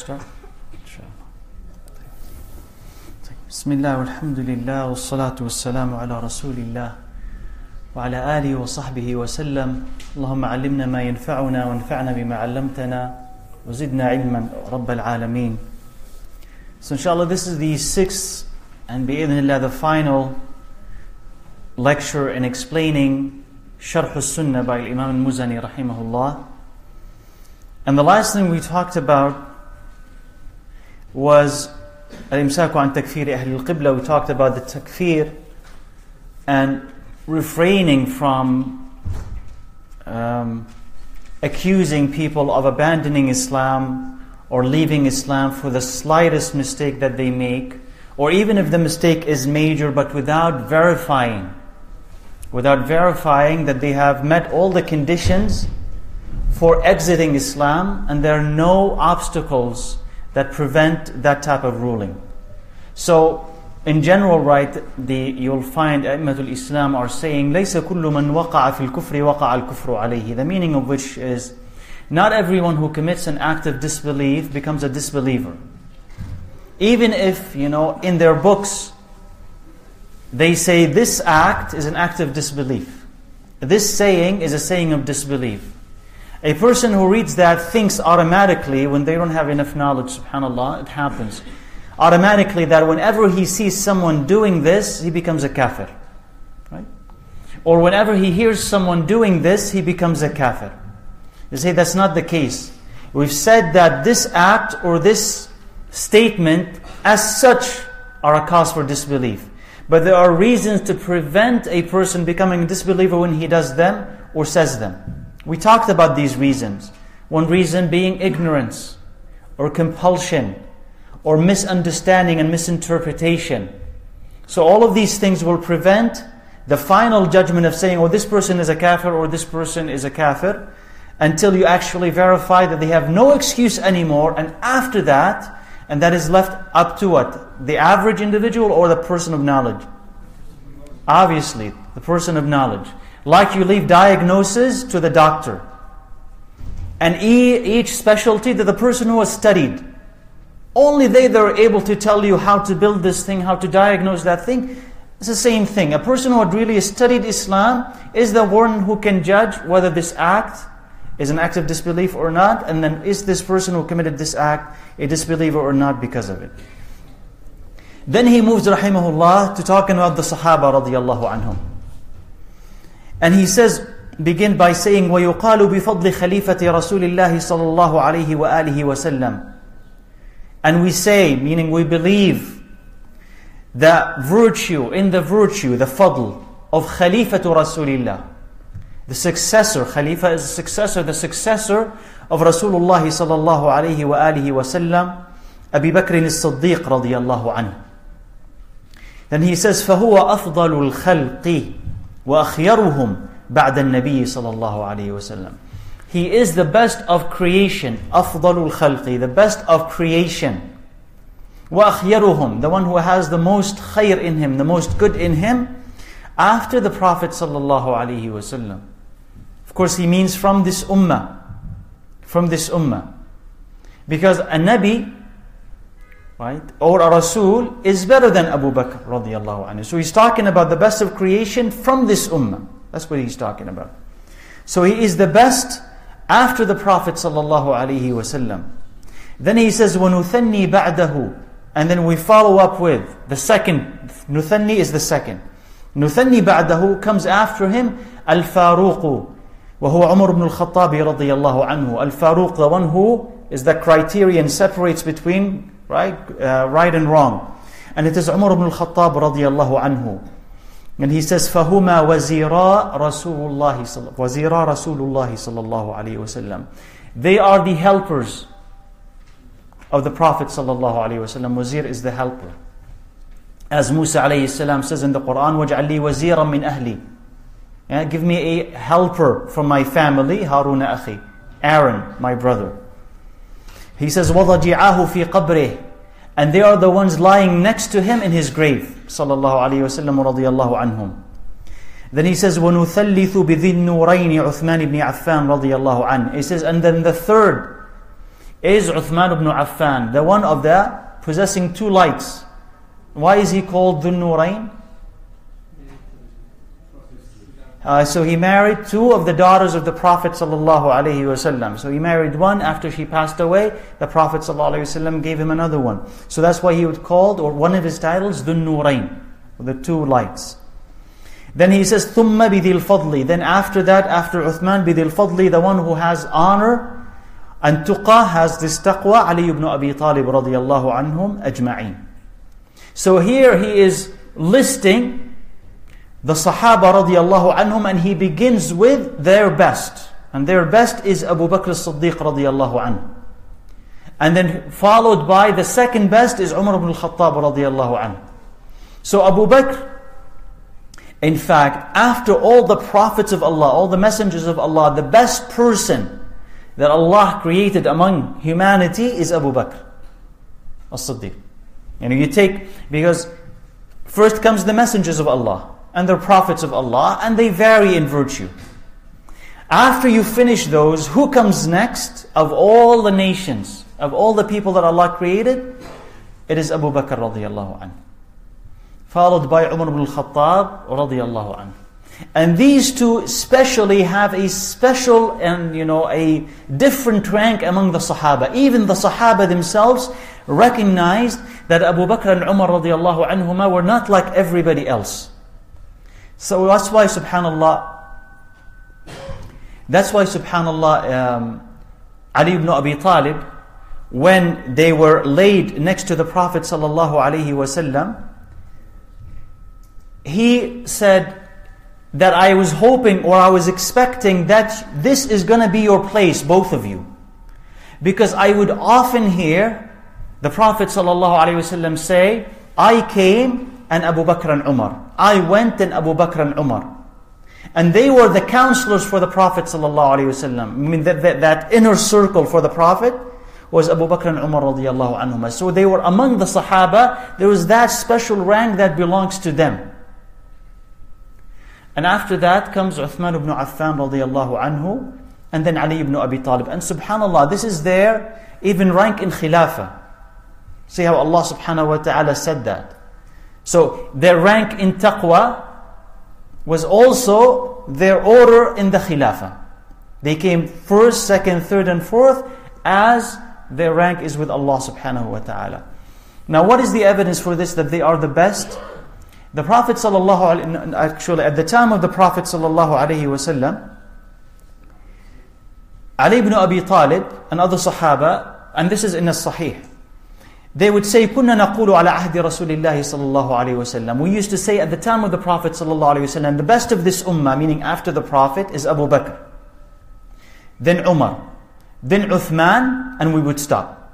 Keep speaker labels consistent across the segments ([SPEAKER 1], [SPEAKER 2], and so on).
[SPEAKER 1] start? بسم الله والحمد لله والصلاة والسلام على رسول الله وعلى آله وصحبه وسلم. اللهم علمنا ما ينفعنا وانفعنا بما علمتنا وزدنا علما رب العالمين. So inshallah, this is the sixth and bi'idhnillah the final lecture in explaining Sharh al-Sunnah by Imam al-Muzani rahimahullah. And the last thing we talked about was al-imsaku an takfir ahli al-qibla. We talked about the takfir and refraining from accusing people of abandoning Islam or leaving Islam for the slightest mistake that they make, or even if the mistake is major, but without verifying that they have met all the conditions for exiting Islam, and there are no obstacles that prevent that type of ruling. So, in general, right, you'll find A'immatul Islam are saying, لَيْسَ كُلُّ مَنْ وَقَعَ فِي الْكُفْرِ وَقَعَ الْكُفْرُ عَلَيْهِ. The meaning of which is, not everyone who commits an act of disbelief becomes a disbeliever. Even if, in their books, they say this act is an act of disbelief. This saying is a saying of disbelief. A person who reads that thinks automatically, when they don't have enough knowledge, subhanAllah, it happens, automatically that whenever he sees someone doing this, he becomes a kafir. Right? Or whenever he hears someone doing this, he becomes a kafir. They say that's not the case. We've said that this act or this statement as such are a cause for disbelief. But there are reasons to prevent a person becoming a disbeliever when he does them or says them. We talked about these reasons. One reason being ignorance or compulsion or misunderstanding and misinterpretation. So all of these things will prevent the final judgment of saying, oh, this person is a kafir or this person is a kafir, until you actually verify that they have no excuse anymore. And after that, and that is left up to what? The average individual or the person of knowledge? Obviously, the person of knowledge. Like you leave diagnosis to the doctor. And each specialty to the person who has studied. Only they that are able to tell you how to build this thing, how to diagnose that thing. It's the same thing. A person who had really studied Islam is the one who can judge whether this act is an act of disbelief or not, and then is this person who committed this act a disbeliever or not because of it. Then he moves, rahimahullah, to talking about the Sahaba radiyallahu anhum. And he says, begin by saying, وَيُقَالُ بِفَضْلِ خَلِيفَةِ رَسُولِ اللَّهِ صَلَى اللَّهُ عَلَيْهِ وَآلِهِ وَسَلَّمَ. And we say, meaning we believe, the virtue, the fadl of Khalifatu Rasulillah. The successor, Khalifa is the successor of Rasulullah sallallahu alayhi wa alihi wa sallam, Abi Bakr as-Siddiq radiyallahu anhu. Then he says, فَهُوَ أَفْضَلُ الْخَلْقِ وَأَخْيَرُهُمْ بَعْدَ النَّبِيِّ صلى الله عليه وسلم. He is the best of creation, أَفْضَلُ الْخَلْقِ, the best of creation. وَأَخْيَرُهُمْ, the one who has the most khayr in him, the most good in him, after the Prophet sallallahu alayhi wa sallam. Of course, he means from this ummah. From this ummah. Because a Nabi, right, or a Rasul is better than Abu Bakr radiyallahu anhu. So he's talking about the best of creation from this ummah. That's what he's talking about. So he is the best after the Prophet sallallahu alayhi wa sallam. Then he says, وَنُثَنِّي بَعْدَهُ. And then we follow up with the second. Nuthanni is the second. Nuthanni ba'dahu comes after him, Al-Faruq. وهو عمر بن الخطاب رضي الله عنه. Al-Faruq, the one who is the criterion, separates between right and wrong. And it is Umar ibn al-Khattab رضي الله عنه. And he says, فَهُمَا وَزِيرَا رَسُولُ اللَّهِ صَلَى اللَّهُ عَلَيْهِ وَسَلَّمَ. They are the helpers of the Prophet sallallahu alaihi wasallam. Wazir is the helper. As Musa alayhi salam says in the Quran, وَاجْعَلْ لِي وَزِيرًا مِّنْ أَهْلِي. Give me a helper from my family, Harun akhi, Aaron, my brother. He says, وَضَجِعَاهُ فِي قَبْرِهِ. And they are the ones lying next to him in his grave. Sallallahu alayhi wa sallam radiyallahu anhum. Then he says, وَنُثَلِّثُ بِذِي النُّورَيْنِ عُثْمَانِ ibn Affan radiyallahu anhu. He says, and then the third is Uthman ibn Affan, the one of the possessing two lights. Why is he called Dhun Nurayn? So he married two of the daughters of the Prophet ﷺ. So he married one after she passed away. The Prophet ﷺ gave him another one. So that's why he was called, or one of his titles, Dhun Nurayn, the two lights. Then he says, ثُمَّ بِذِي الْفَضْلِ. Then after that, after Uthman, بِذِي الْفَضْلِ, the one who has honor and tuqa, has this taqwa, Ali ibn Abi Talib radiyallahu anhum ajma'in. So here he is listing the Sahaba radiyallahu anhum, and he begins with their best. And their best is Abu Bakr as-Siddiq radiyallahu anhu. And then followed by the second best is Umar ibn al-Khattab radiyallahu anhu. So Abu Bakr, in fact, after all the prophets of Allah, all the messengers of Allah, the best person that Allah created among humanity is Abu Bakr as-Siddiq. You take, because first comes the messengers of Allah and the prophets of Allah, and they vary in virtue. After you finish those, who comes next of all the nations, of all the people that Allah created? It is Abu Bakr radiyallahu anhu, followed by Umar ibn al-Khattab radiyallahu anhu. And these two especially have a special and a different rank among the Sahaba. Even the Sahaba themselves recognized that Abu Bakr and Umar radiyallahu anhuma were not like everybody else. So that's why subhanallah, Ali ibn Abi Talib, when they were laid next to the Prophet sallallahu alaihi wasallam, he said that I was hoping, or I was expecting, that this is going to be your place, both of you. Because I would often hear the Prophet ﷺ say, I came and Abu Bakr and Umar. I went and Abu Bakr and Umar. And they were the counselors for the Prophet ﷺ. I mean, that inner circle for the Prophet was Abu Bakr and Umar radiyallahu anhuma. So they were among the Sahaba. There was that special rank that belongs to them. And after that comes Uthman ibn Affan radiyallahu anhu, and then Ali ibn Abi Talib. And subhanallah, this is their even rank in Khilafah. See how Allah subhanahu wa ta'ala said that. So their rank in taqwa was also their order in the Khilafah. They came first, second, third, and fourth as their rank is with Allah subhanahu wa ta'ala. Now what is the evidence for this, that they are the best? The Prophet actually at the time of the Prophet sallallahu alaihi wasallam, Ali ibn Abi Talib and other Sahaba, and this is in as-Sahih, they would say, كُنَّا نَقُولُ عَلَى عَهْدِ رَسُولِ اللَّهِ صَلَّى اللَّهُ عَلَيْهِ وَسَلَّمَ. We used to say at the time of the Prophet sallallahu alaihi wasallam, the best of this ummah, meaning after the Prophet, is Abu Bakr, then Umar, then Uthman, and we would stop.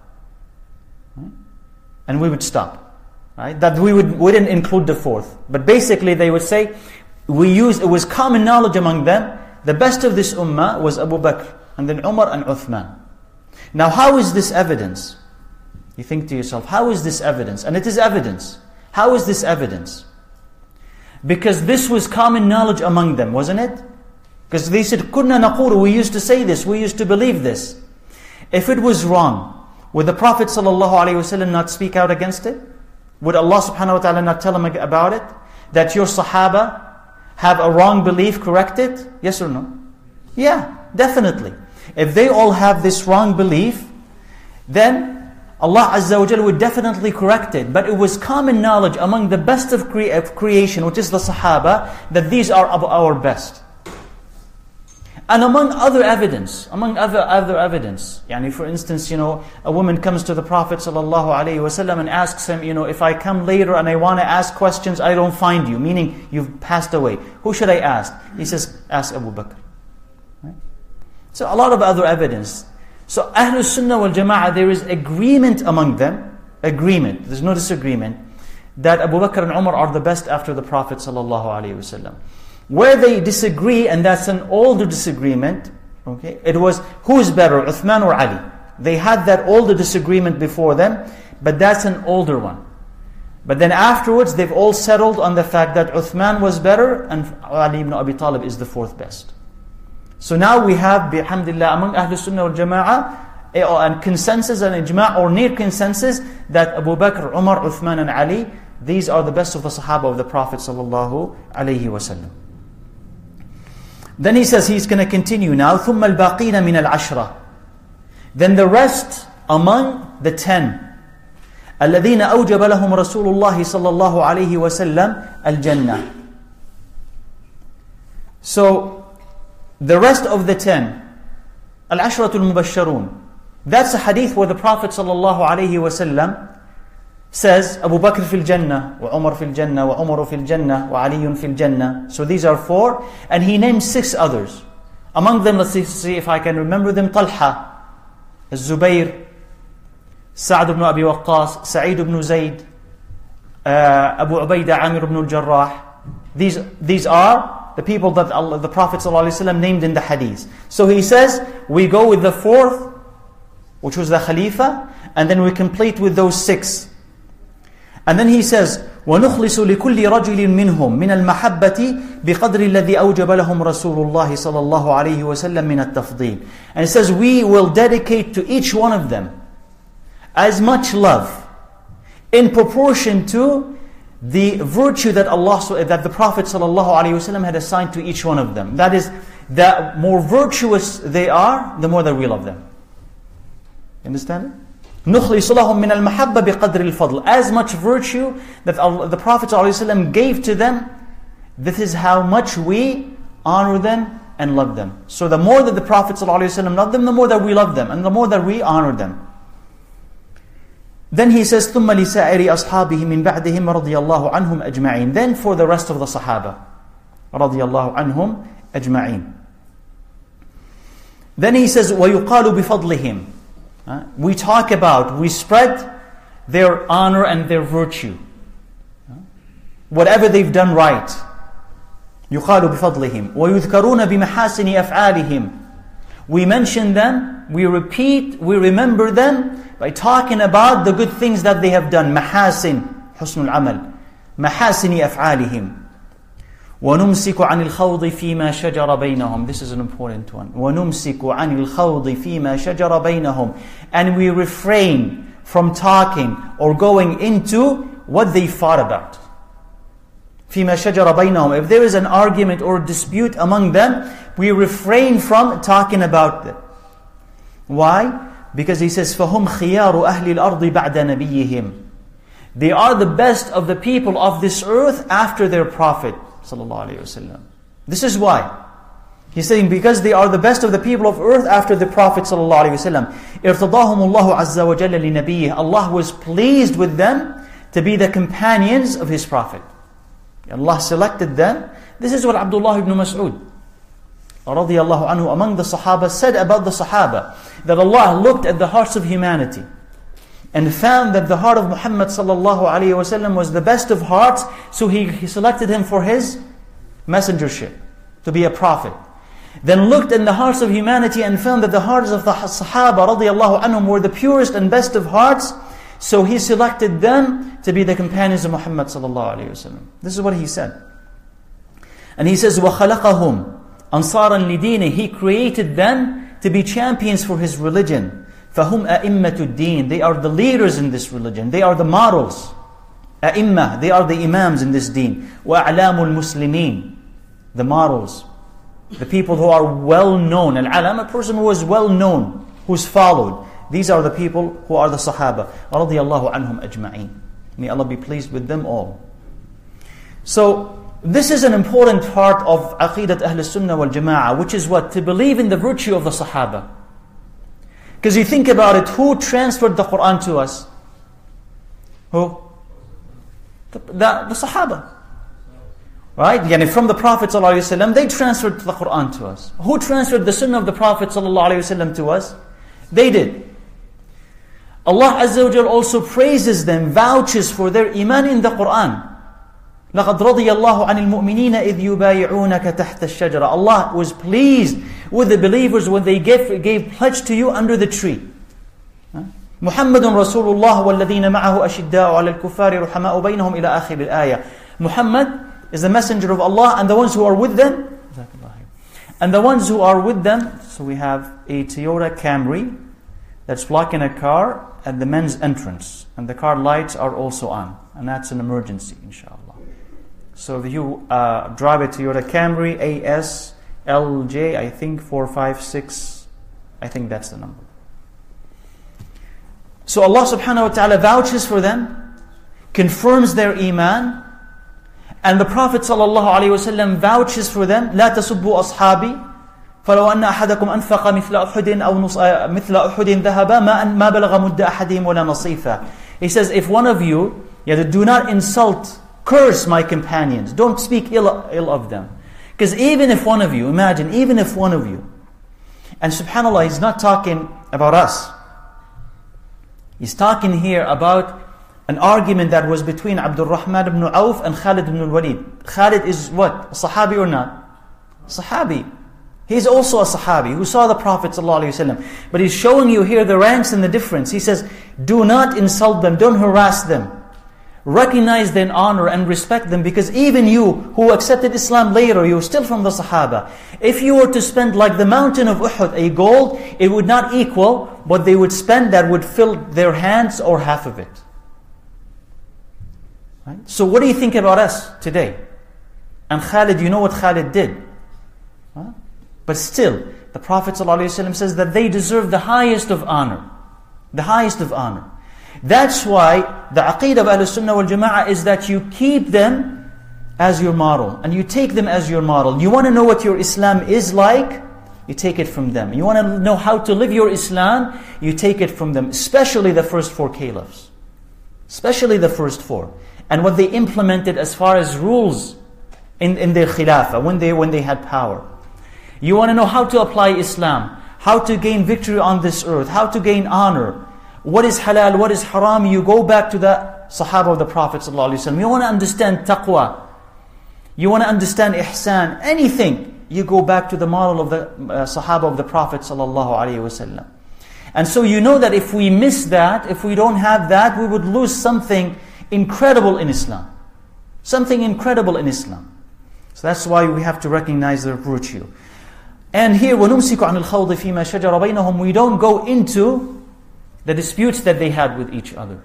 [SPEAKER 1] And we would stop. Right? That we wouldn't include the fourth. But basically they would say, it was common knowledge among them, the best of this ummah was Abu Bakr, and then Umar and Uthman. Now how is this evidence? You think to yourself, how is this evidence? And it is evidence. How is this evidence? Because this was common knowledge among them, wasn't it? Because they said, كُنَّا نَقُولُ, we used to say this, we used to believe this. If it was wrong, would the Prophet ﷺ not speak out against it? Would Allah subhanahu wa ta'ala not tell him about it? That your Sahaba have a wrong belief, correct it? Yes or no? Yeah, definitely. If they all have this wrong belief, then Allah Azza wa Jalla would definitely correct it. But it was common knowledge among the best of creation, which is the Sahaba, that these are our best. And among other evidence, yani for instance, a woman comes to the Prophet ﷺ and asks him, if I come later and I want to ask questions, I don't find you, meaning you've passed away. Who should I ask? He says, ask Abu Bakr. Right? So a lot of other evidence. So Ahlul Sunnah wal Jama'ah, there is agreement among them, there's no disagreement, that Abu Bakr and Umar are the best after the Prophet ﷺ. Where they disagree, and that's an older disagreement, okay, it was who is better, Uthman or Ali? They had that older disagreement before them, but that's an older one. But then afterwards, they've all settled on the fact that Uthman was better and Ali ibn Abi Talib is the fourth best. So now we have, bihamdillah, among Ahlul Sunnah wal Jama'ah, and consensus and ijma' or near consensus that Abu Bakr, Umar, Uthman and Ali, these are the best of the Sahaba of the Prophet sallallahu alaihi wasallam. Then he says, he's going to continue now, ثُمَّ الْبَاقِينَ مِنَ الْعَشْرَةِ. Then the rest among the 10. الَّذِينَ أَوْجَبَ لَهُمْ رَسُولُ اللَّهِ صَلَّى اللَّهُ عَلَيْهِ وَسَلَّمْ الْجَنَّةِ. So, the rest of the 10, Al-Ashratul Mubashsharun, that's a hadith where the Prophet sallallahu alaihi wasallam says, Abu Bakr fil Jannah, wa Umar fil Jannah, wa Umar fil Jannah, wa Aliyun fil Jannah. So these are 4, and he names 6 others. Among them, let's see if I can remember them, Talha, Zubayr, Sa'd ibn Abi Waqqas, Sa'id ibn Zayd, Abu Ubaidah, Amir ibn al-Jarrah. These are the people that the Prophet ﷺ named in the hadith. So he says, we go with the 4th, which was the Khalifa, and then we complete with those 6. And then he says, وَنُخْلِصُ لِكُلِّ رَجُلٍ مِّنْهُمْ مِنَ الْمَحَبَّةِ بِقَدْرِ الَّذِي أَوْجَبَ لَهُمْ رَسُولُ اللَّهِ صَلَى اللَّهُ عَلَيْهِ وَسَلَّمْ مِنَ التَّفْضِيلِ. And it says, we will dedicate to each one of them as much love in proportion to the virtue that the Prophet ﷺ had assigned to each one of them. That is, the more virtuous they are, the more that we love them. You understand? نُخْلِصُ لَهُمْ مِنَ الْمَحَبَّةِ بِقَدْرِ الْفَضْلِ. As much virtue that the Prophet ﷺ gave to them, this is how much we honor them and love them. So the more that the Prophet ﷺ loved them, the more that we love them, and the more that we honor them. Then he says, ثُمَّ لِسَائِرِ أَصْحَابِهِ مِنْ بَعْدِهِمْ رَضِيَ اللَّهُ عَنْهُمْ أَجْمَعِينَ. Then for the rest of the Sahaba, رَضِيَ اللَّهُ عَنْهُمْ أَجْمَعِينَ. Then he says, وَيُقَالُ بِفَضْلِهِمْ. We talk about, we spread their honor and their virtue. Whatever they've done right. يُقَالُ بِفَضْلِهِمْ وَيُذْكَرُونَ بِمَحَاسِنِ أَفْعَالِهِمْ. We mention them, we repeat, we remember them by talking about the good things that they have done. محاسن حسن العمل محاسن أفعالهم. وَنُمْسِكُ عَنِ الْخَوْضِ فِيمَا شَجَرَ بَيْنَهُم. This is an important one. وَنُمْسِكُ عَنِ الْخَوْضِ فِيمَا شَجَرَ بَيْنَهُم. And we refrain from talking or going into what they fought about. فِيمَا شَجَرَ بَيْنَهُم. If there is an argument or dispute among them, we refrain from talking about it. Why? Because he says, فَهُمْ خِيَارُ أَهْلِ الْأَرْضِ بَعْدَ نَبِيِّهِمْ. They are the best of the people of this earth after their Prophet sallallahu alaihi wasallam. This is why. He's saying because they are the best of the people of earth after the Prophet sallallahu alaihi wasallam. ارتضاهم الله عز وجل لنبيه. Allah was pleased with them to be the companions of His Prophet. Allah selected them. This is what Abdullah ibn Mas'ud radiyallahu anhu among the Sahaba said about the Sahaba, that Allah looked at the hearts of humanity and found that the heart of Muhammad sallallahu alaihi wasallam was the best of hearts, so he selected him for his messengership, to be a prophet. Then looked in the hearts of humanity and found that the hearts of the Sahaba radiyallahu anhum were the purest and best of hearts, so he selected them to be the companions of Muhammad sallallahu alaihi wasallam. This is what he said. And he says, وَخَلَقَهُمْ أَنصَارًا لِدِينِهِ. He created them to be champions for His religion. فَهُمْ أَئِمَّةُ الدِّينِ. They are the leaders in this religion. They are the models. أئمة, they are the imams in this deen. وَأَعْلَامُ الْمُسْلِمِينَ. The models. The people who are well known. Al-alam, a person who is well known, who's followed. These are the people who are the Sahaba. رَضِيَ اللَّهُ عَنْهُمْ أَجْمَعِينَ. May Allah be pleased with them all. So, this is an important part of Aqidat Ahl Sunnah wal Jama'ah, which is what? To believe in the virtue of the Sahaba. Because you think about it, who transferred the Quran to us? Who? The Sahaba. Right? Yani from the Prophet ﷺ, they transferred the Quran to us. Who transferred the Sunnah of the Prophet ﷺ to us? They did. Allah Azza wa Jal also praises them, vouches for their iman in the Quran. لَقَدْ رَضِيَ اللَّهُ عَنِ الْمُؤْمِنِينَ إِذْ يُبَايِعُونَكَ تَحْتَ الشَّجَرَةِ. Allah was pleased with the believers when they gave pledge to you under the tree. مُحَمَّدٌ رَسُولُ اللَّهِ وَالَّذِينَ مَعَهُ أَشِدَّاءُ عَلَى الْكُفَّارِ رُحَمَاءُ بَيْنَهُمْ إِلَى آخِرِ الْآيَةِ. Muhammad is the messenger of Allah, and the ones who are with them, so we have a Toyota Camry that's blocking a car at the men's entrance, and the car lights are also on, and that's an emergency, inshallah. So if you drive a Toyota Camry ASLJ, I think 456, I think that's the number. So Allah subhanahu wa ta'ala vouches for them, confirms their iman, and the Prophet sallallahu alayhi wa sallam vouches for them. لا تسبوا أصحابي فلو أن أحدكم أنفق مثل أحد أو مثل أحد ذهبا ما بلغ مد أحدهم ولا نصيفا. He says, if one of you, do not insult, curse my companions. Don't speak ill of them. Because even if one of you, imagine, even if one of you, and subhanAllah, he's not talking about us. He's talking here about an argument that was between Abdul Rahman ibn Auf and Khalid ibn al-Walid. Khalid is what? A Sahabi or not? Sahabi. He's also a Sahabi who saw the Prophet ﷺ. But he's showing you here the ranks and the difference. He says, do not insult them, don't harass them. Recognize their honor and respect them, because even you who accepted Islam later, you're still from the Sahaba. If you were to spend like the mountain of Uhud, a gold, it would not equal what they would spend that would fill their hands or half of it. Right? So what do you think about us today? And Khalid, you know what Khalid did. Huh? But still, the Prophet ﷺ says that they deserve the highest of honor. The highest of honor. That's why the aqeedah of Ahlus Sunnah wal Jama'ah is that you keep them as your model. And you take them as your model. You want to know what your Islam is like? You take it from them. You want to know how to live your Islam? You take it from them. Especially the first four caliphs. Especially the first four. And what they implemented as far as rules in their khilafah, when they had power. You want to know how to apply Islam, how to gain victory on this earth, how to gain honor. What is halal, what is haram? You go back to the Sahaba of the Prophet ﷺ. You want to understand taqwa. You want to understand ihsan. Anything, you go back to the model of the Sahaba of the Prophet ﷺ. And so you know that if we miss that, if we don't have that, we would lose something incredible in Islam. Something incredible in Islam. So that's why we have to recognize their virtue. And here, وَنُمْسِكُ عَنِ الْخَوْضِ فِي مَا شَجَرَ بَيْنَهُم, we don't go into the disputes that they had with each other.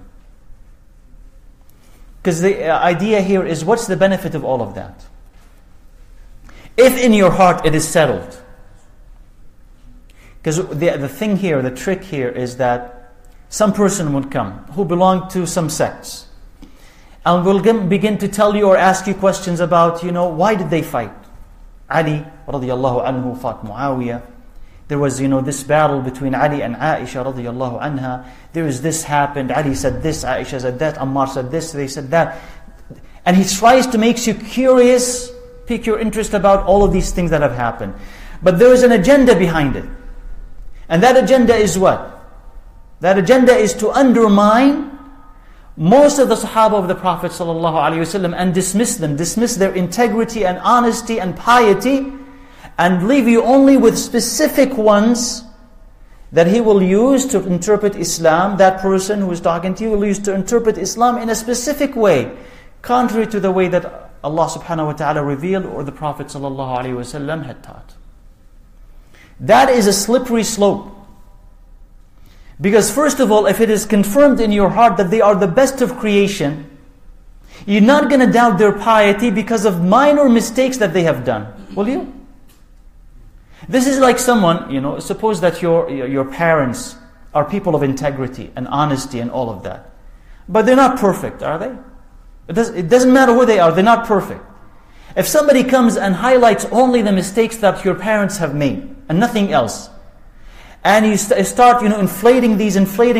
[SPEAKER 1] Because the idea here is, what's the benefit of all of that? If in your heart it is settled. Because the thing here, the trick here is that some person would come who belonged to some sects and will begin to tell you or ask you questions about, why did they fight? Ali radiyallahu anhu fought Muawiyah. There was, this battle between Ali and Aisha radiyallahu anha. There is this happened. Ali said this, Aisha said that, Ammar said this, they said that. And he tries to make you curious, pique your interest about all of these things that have happened. But there is an agenda behind it. And that agenda is what? That agenda is to undermine most of the Sahaba of the Prophet ﷺ and dismiss them, dismiss their integrity and honesty and piety, and leave you only with specific ones that he will use to interpret Islam. That person who is talking to you will use to interpret Islam in a specific way, contrary to the way that Allah subhanahu wa ta'ala revealed or the Prophet ﷺ had taught. That is a slippery slope. Because first of all, if it is confirmed in your heart that they are the best of creation, you're not going to doubt their piety because of minor mistakes that they have done. Will you? This is like someone, suppose that your parents are people of integrity and honesty and all of that. But they're not perfect, are they? It doesn't matter who they are, they're not perfect. If somebody comes and highlights only the mistakes that your parents have made and nothing else, and you start, inflating these,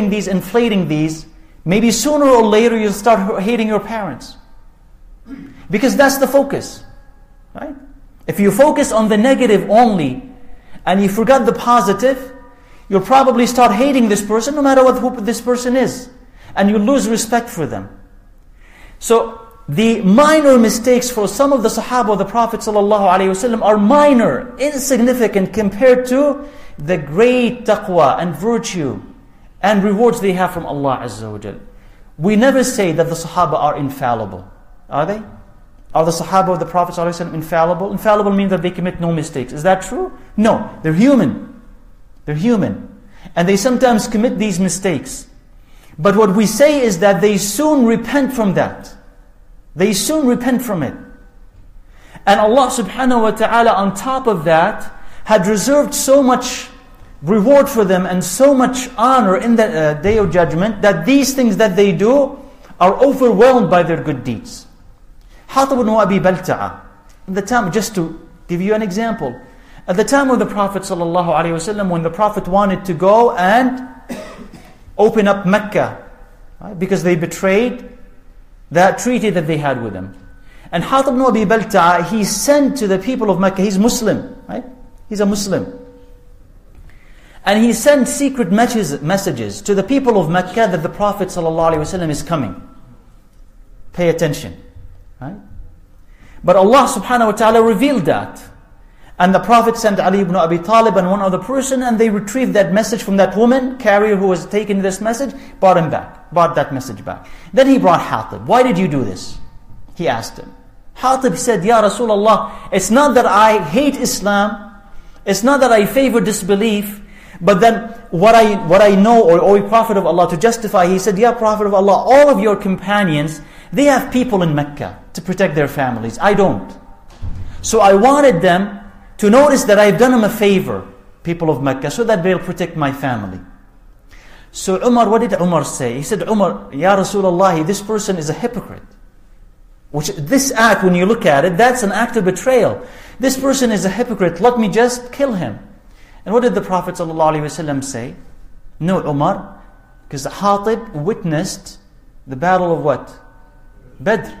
[SPEAKER 1] maybe sooner or later you'll start hating your parents. Because that's the focus. Right? If you focus on the negative only, and you forgot the positive, you'll probably start hating this person no matter who this person is. And you'll lose respect for them. So, the minor mistakes for some of the Sahaba of the Prophet ﷺ are minor, insignificant compared to the great taqwa and virtue and rewards they have from Allah Azza wa Jal. We never say that the Sahaba are infallible. Are they? Are the Sahaba of the Prophet ﷺ infallible? Infallible means that they commit no mistakes. Is that true? No. They're human. They're human. And they sometimes commit these mistakes. But what we say is that they soon repent from that. They soon repent from it. And Allah subhanahu wa ta'ala on top of that had reserved so much reward for them and so much honor in the day of judgment that these things that they do are overwhelmed by their good deeds. Hatib ibn Abi Balta'a, at the time, just to give you an example, at the time of the Prophet ﷺ, when the Prophet wanted to go and open up Mecca, right, because they betrayed that treaty that they had with them. And Hatib ibn Abi Balta'a, he sent to the people of Mecca, he's Muslim, right? He's a Muslim. And he sent secret messages to the people of Mecca that the Prophet ﷺ is coming. Pay attention. Right? But Allah subhanahu wa ta'ala revealed that. And the Prophet sent Ali ibn Abi Talib and one other person, and they retrieved that message from that woman, carrier who was taking this message, brought that message back. Then he brought Hatib. Why did you do this? He asked him. Hatib said, Ya Rasulullah, it's not that I hate Islam, it's not that I favor disbelief, but then what I know, or O Prophet of Allah, to justify, he said, Ya Prophet of Allah, all of your companions, they have people in Mecca to protect their families. I don't. So I wanted them to notice that I've done them a favor, people of Mecca, so that they'll protect my family. So Umar, what did Umar say? He said, Umar, Ya Rasulullah, this person is a hypocrite. Which, this act, when you look at it, that's an act of betrayal. This person is a hypocrite, let me just kill him. And what did the Prophet ﷺ say? No, Umar, because Hatib witnessed the battle of what? Badr.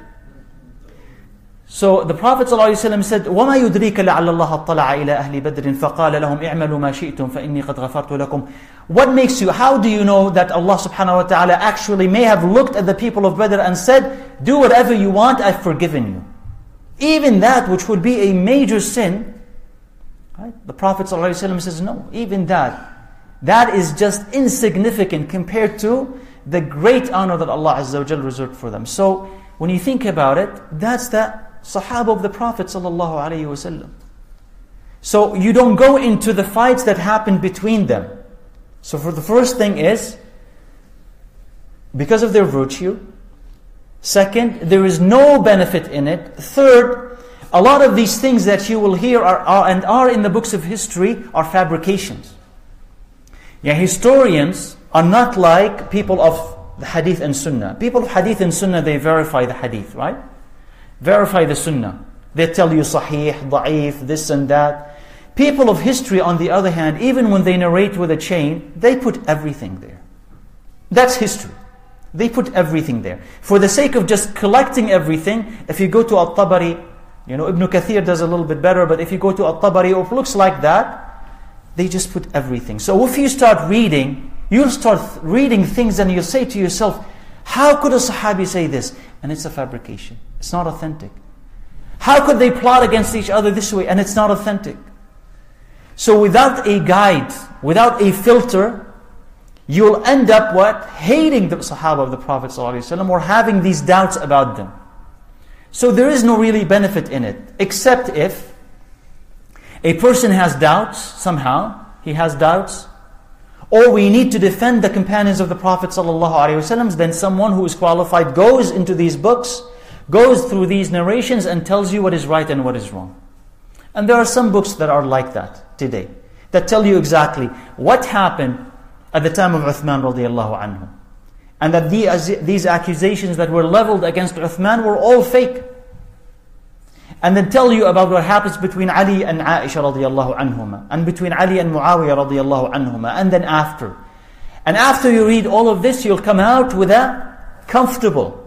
[SPEAKER 1] So the Prophet ﷺ said, وَمَا يُدْرِيكَ لَعَلَّ اللَّهَ اطَّلَعَ إِلَىٰ أَهْلِ بَدْرٍ فَقَالَ لَهُمْ اِعْمَلُوا مَا شِئْتُمْ فَإِنِّي قَدْ غَفَرْتُ لَكُمْ. What makes you, how do you know that Allah subhanahu wa ta'ala actually may have looked at the people of Badr and said, do whatever you want, I've forgiven you. Even that, which would be a major sin, right? The Prophet ﷺ says, no, even that is just insignificant compared to the great honor that Allah Azza wa Jal reserved for them. So when you think about it, that's the Sahaba of the Prophet ﷺ. So you don't go into the fights that happen between them. So for the first thing is, because of their virtue. Second, there is no benefit in it. Third, a lot of these things that you will hear are in the books of history are fabrications. Yeah, historians are not like people of the Hadith and Sunnah. People of Hadith and Sunnah, they verify the Hadith, right? Verify the Sunnah. They tell you Sahih, Da'if, this and that. People of history, on the other hand, even when they narrate with a chain, they put everything there. That's history. They put everything there. For the sake of just collecting everything, if you go to At-Tabari, Ibn Kathir does a little bit better, but if you go to At-Tabari, or it looks like that, they just put everything. So if you start reading, you'll start reading things and you'll say to yourself, how could a Sahabi say this? And it's a fabrication. It's not authentic. How could they plot against each other this way? And it's not authentic. So without a guide, without a filter, you'll end up what? Hating the Sahaba of the Prophet ﷺ, or having these doubts about them. So there is no really benefit in it, except if a person has doubts, somehow, he has doubts, or we need to defend the companions of the Prophet ﷺ, then someone who is qualified goes into these books, goes through these narrations and tells you what is right and what is wrong. And there are some books that are like that today, that tell you exactly what happened at the time of Uthman radiallahu anhu. And that these accusations that were leveled against Uthman were all fake. And then tell you about what happens between Ali and Aisha radiallahu anhuma, and between Ali and Muawiyah radiallahu anhuma, and then after. And after you read all of this, you'll come out with a comfortable,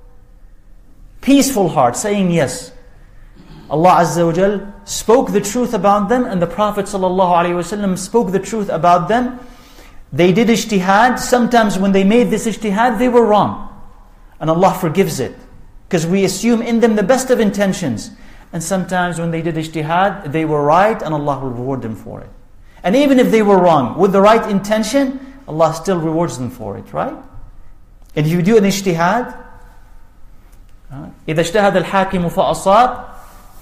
[SPEAKER 1] peaceful heart, saying, yes, Allah Azza wa Jal spoke the truth about them, and the Prophet ﷺ spoke the truth about them. They did ijtihad. Sometimes when they made this ijtihad, they were wrong. And Allah forgives it, because we assume in them the best of intentions. And sometimes when they did ijtihad, they were right, and Allah will reward them for it. And even if they were wrong, with the right intention, Allah still rewards them for it, right? And if you do an ijtihad, إِذَا اجْتَهَدَ الْحَاكِمُ فَأَصَابَ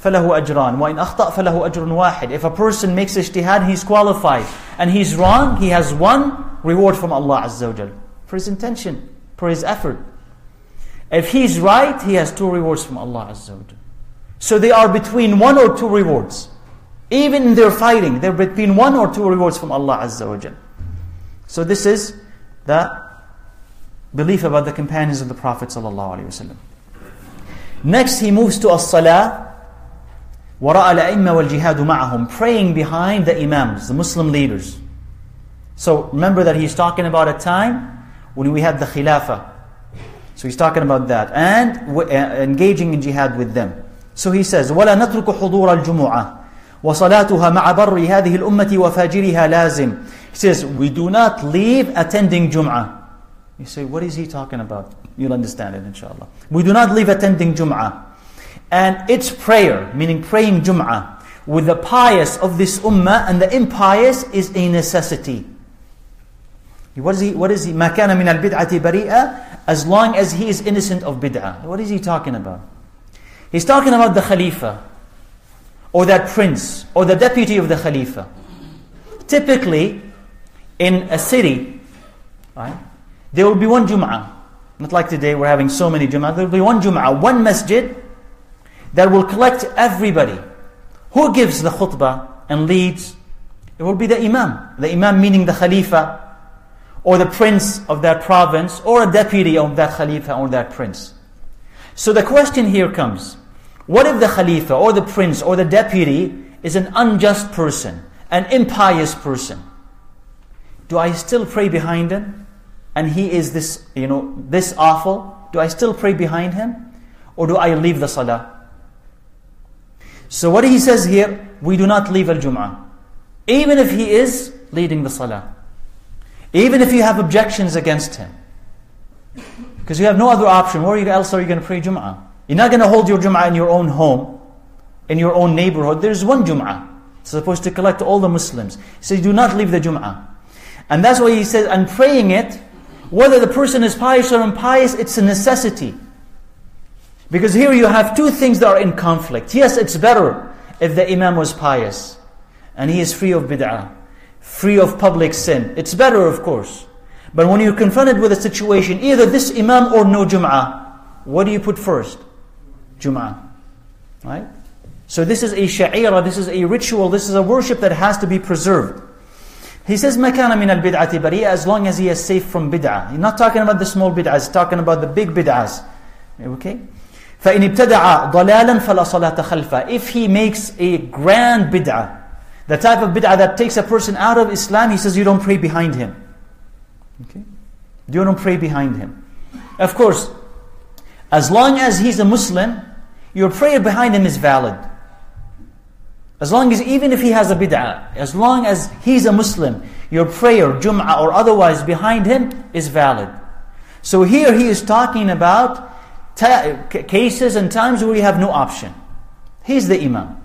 [SPEAKER 1] فله أجران وإن أخطأ فله أجر واحد. If a person makes ijtihad, he's qualified, and he's wrong, he has one reward from Allah Azza wa Jal for his intention, for his effort. If he's right, he has two rewards from Allah Azza wa Jal. So they are between one or two rewards. Even in their fighting, they're between one or two rewards from Allah Azza wa Jal. So this is the belief about the companions of the Prophet sallallahu alaihi wasallam. Next, he moves to as-salah, وَرَأَ الْأَئِمَّ وَالْجِهَادُ مَعَهُم, praying behind the imams, the Muslim leaders. So remember that he's talking about a time when we had the khilafah. So he's talking about that, and engaging in jihad with them. So he says, وَلَا نَتْرُكُ حُضُورَ الْجُمُعَةِ وَصَلَاتُهَا مَعَ بَرِّ هَذِهِ الْأُمَّةِ وَفَاجِرِهَا لَازِمٍ. He says, we do not leave attending Jum'ah. You say, what is he talking about? You'll understand it, inshallah. We do not leave attending Jum'ah. And its prayer, meaning praying Jum'ah, with the pious of this ummah and the impious is a necessity. What is he? مَا كَانَ مِنَ الْبِدْعَةِ بَرِيئًا, as long as he is innocent of bid'ah. What is he talking about? He's talking about the Khalifa, or that prince, or the deputy of the Khalifa. Typically, in a city, right, there will be one Jum'ah. Not like today, we're having so many Jum'ah. There will be one Jum'ah, one masjid that will collect everybody. Who gives the khutbah and leads? It will be the Imam. The Imam meaning the Khalifa, or the prince of that province, or a deputy of that Khalifa or that prince. So the question here comes, what if the Khalifa or the prince or the deputy is an unjust person, an impious person? Do I still pray behind him? And he is this, this awful. Do I still pray behind him? Or do I leave the salah? So what he says here, we do not leave al-Jum'ah. Even if he is leading the salah. Even if you have objections against him. Because you have no other option. Where else are you going to pray Jum'ah? You're not going to hold your Jum'ah in your own home, in your own neighborhood. There's one Jum'ah. It's supposed to collect all the Muslims. So you do not leave the Jum'ah. And that's why he says, and praying it, whether the person is pious or impious, it's a necessity. Because here you have two things that are in conflict. Yes, it's better if the Imam was pious, and he is free of bid'ah, free of public sin. It's better, of course. But when you're confronted with a situation, either this Imam or no Jum'ah, what do you put first? Jum'ah. Right? So this is a sha'ira, this is a ritual, this is a worship that has to be preserved. He says, مَا كَانَ مِنَ الْبِدْعَةِ بَرِيئًا, as long as he is safe from bid'ah. He's not talking about the small bid'ahs, he's talking about the big bid'ahs. Okay? فَإِنِ ابْتَدَعَ ضَلَالًا فَلَا صَلَاةَ خَلْفًا. If he makes a grand bid'ah, the type of bid'ah that takes a person out of Islam, he says you don't pray behind him. Okay? You don't pray behind him. Of course, as long as he's a Muslim, your prayer behind him is valid. As long as, even if he has a bid'ah, as long as he's a Muslim, your prayer, Jum'ah or otherwise, behind him is valid. So here he is talking about cases and times where you have no option. He's the Imam.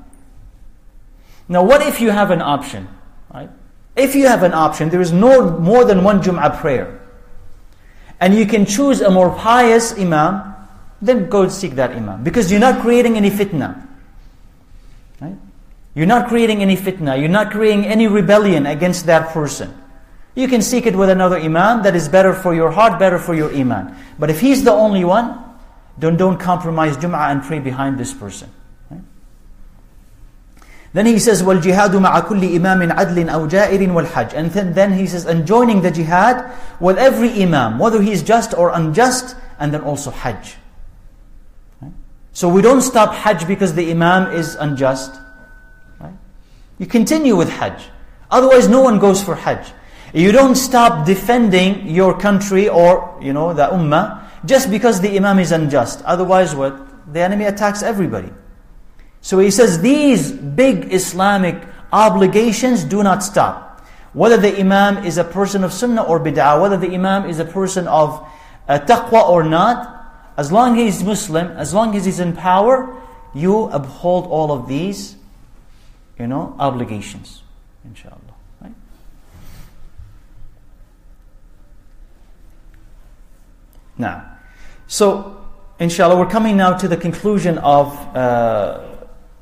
[SPEAKER 1] Now what if you have an option? Right? If you have an option, there is no more than one Jum'ah prayer, and you can choose a more pious Imam, then go seek that Imam. Because you're not creating any fitna. Right? You're not creating any fitna. You're not creating any rebellion against that person. You can seek it with another Imam that is better for your heart, better for your Iman. But if he's the only one, then don't compromise Jum'ah and pray behind this person. Right? Then he says, وَالْجِهَادُ مَعَ كُلِّ إِمَامٍ عَدْلٍ أَوْ جَائِرٍ وَالْحَجٍّ. And then he says, and joining the jihad with every Imam, whether he is just or unjust, and then also Hajj. Right? So we don't stop Hajj because the Imam is unjust. Right? You continue with Hajj. Otherwise no one goes for Hajj. You don't stop defending your country or the Ummah just because the Imam is unjust. Otherwise what? The enemy attacks everybody. So he says these big Islamic obligations do not stop. Whether the Imam is a person of Sunnah or Bid'ah, whether the Imam is a person of taqwa or not, as long as he's Muslim, as long as he's in power, you uphold all of these obligations. Inshallah. Right? Now, so inshallah, we're coming now to the conclusion of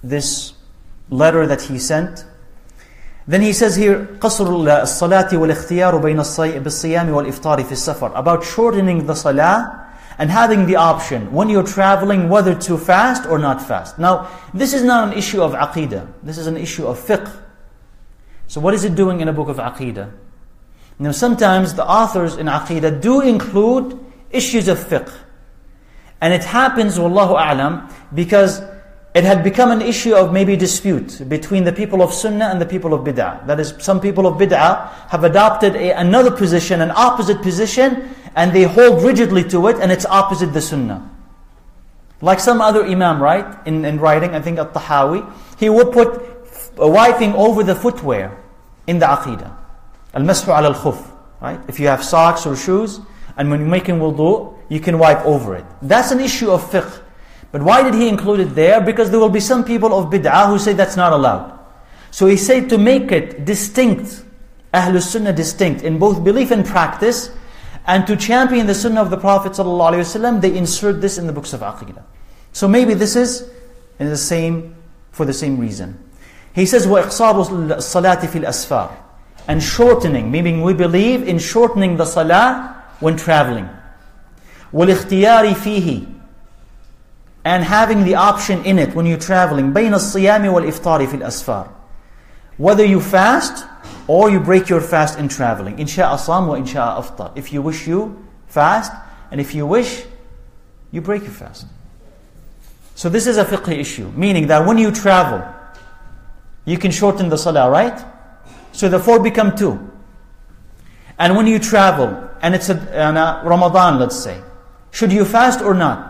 [SPEAKER 1] this letter that he sent. Then he says here, قصر الصلاة والاختيار بين الصيام والإفطار في السفر, about shortening the salah and having the option when you're traveling whether to fast or not fast. Now, this is not an issue of aqidah. This is an issue of fiqh. So what is it doing in a book of aqidah? Now, sometimes the authors in aqidah do include issues of fiqh. And it happens, wallahu a'lam, because it had become an issue of maybe dispute between the people of sunnah and the people of bid'ah. That is, some people of bid'ah have adopted another position, an opposite position, and they hold rigidly to it, and it's opposite the sunnah. Like some other imam, right? In writing, I think At-Tahawi, he would put wiping over the footwear in the aqidah. Al-mashu ala al-khuf, right? If you have socks or shoes, and when you're making wudu, you can wipe over it. That's an issue of fiqh. But why did he include it there? Because there will be some people of bid'ah who say that's not allowed. So he said to make it distinct, Ahlul Sunnah distinct, in both belief and practice, and to champion the Sunnah of the Prophet ﷺ, they insert this in the books of Aqidah. So maybe this is for the same reason. He says, وَإِقْصَارُ الصَّلَاةِ فِي الْأَسْفَارِ, and shortening, meaning we believe in shortening the salah when traveling. وَالْإِخْتِيَارِ فِيهِ, and having the option in it when you're traveling. بَيْنَ الصِّيَامِ وَالْإِفْطَارِ فِي الْأَسْفَارِ, whether you fast or you break your fast in traveling. إِنْ شَاءَ صَامْ وَإِنْ شَاءَ أَفْطَرَ. If you wish, you fast, and if you wish, you break your fast. So this is a fiqh issue, meaning that when you travel, you can shorten the salah, right? So the 4 become 2. And when you travel, and it's a Ramadan, let's say, should you fast or not?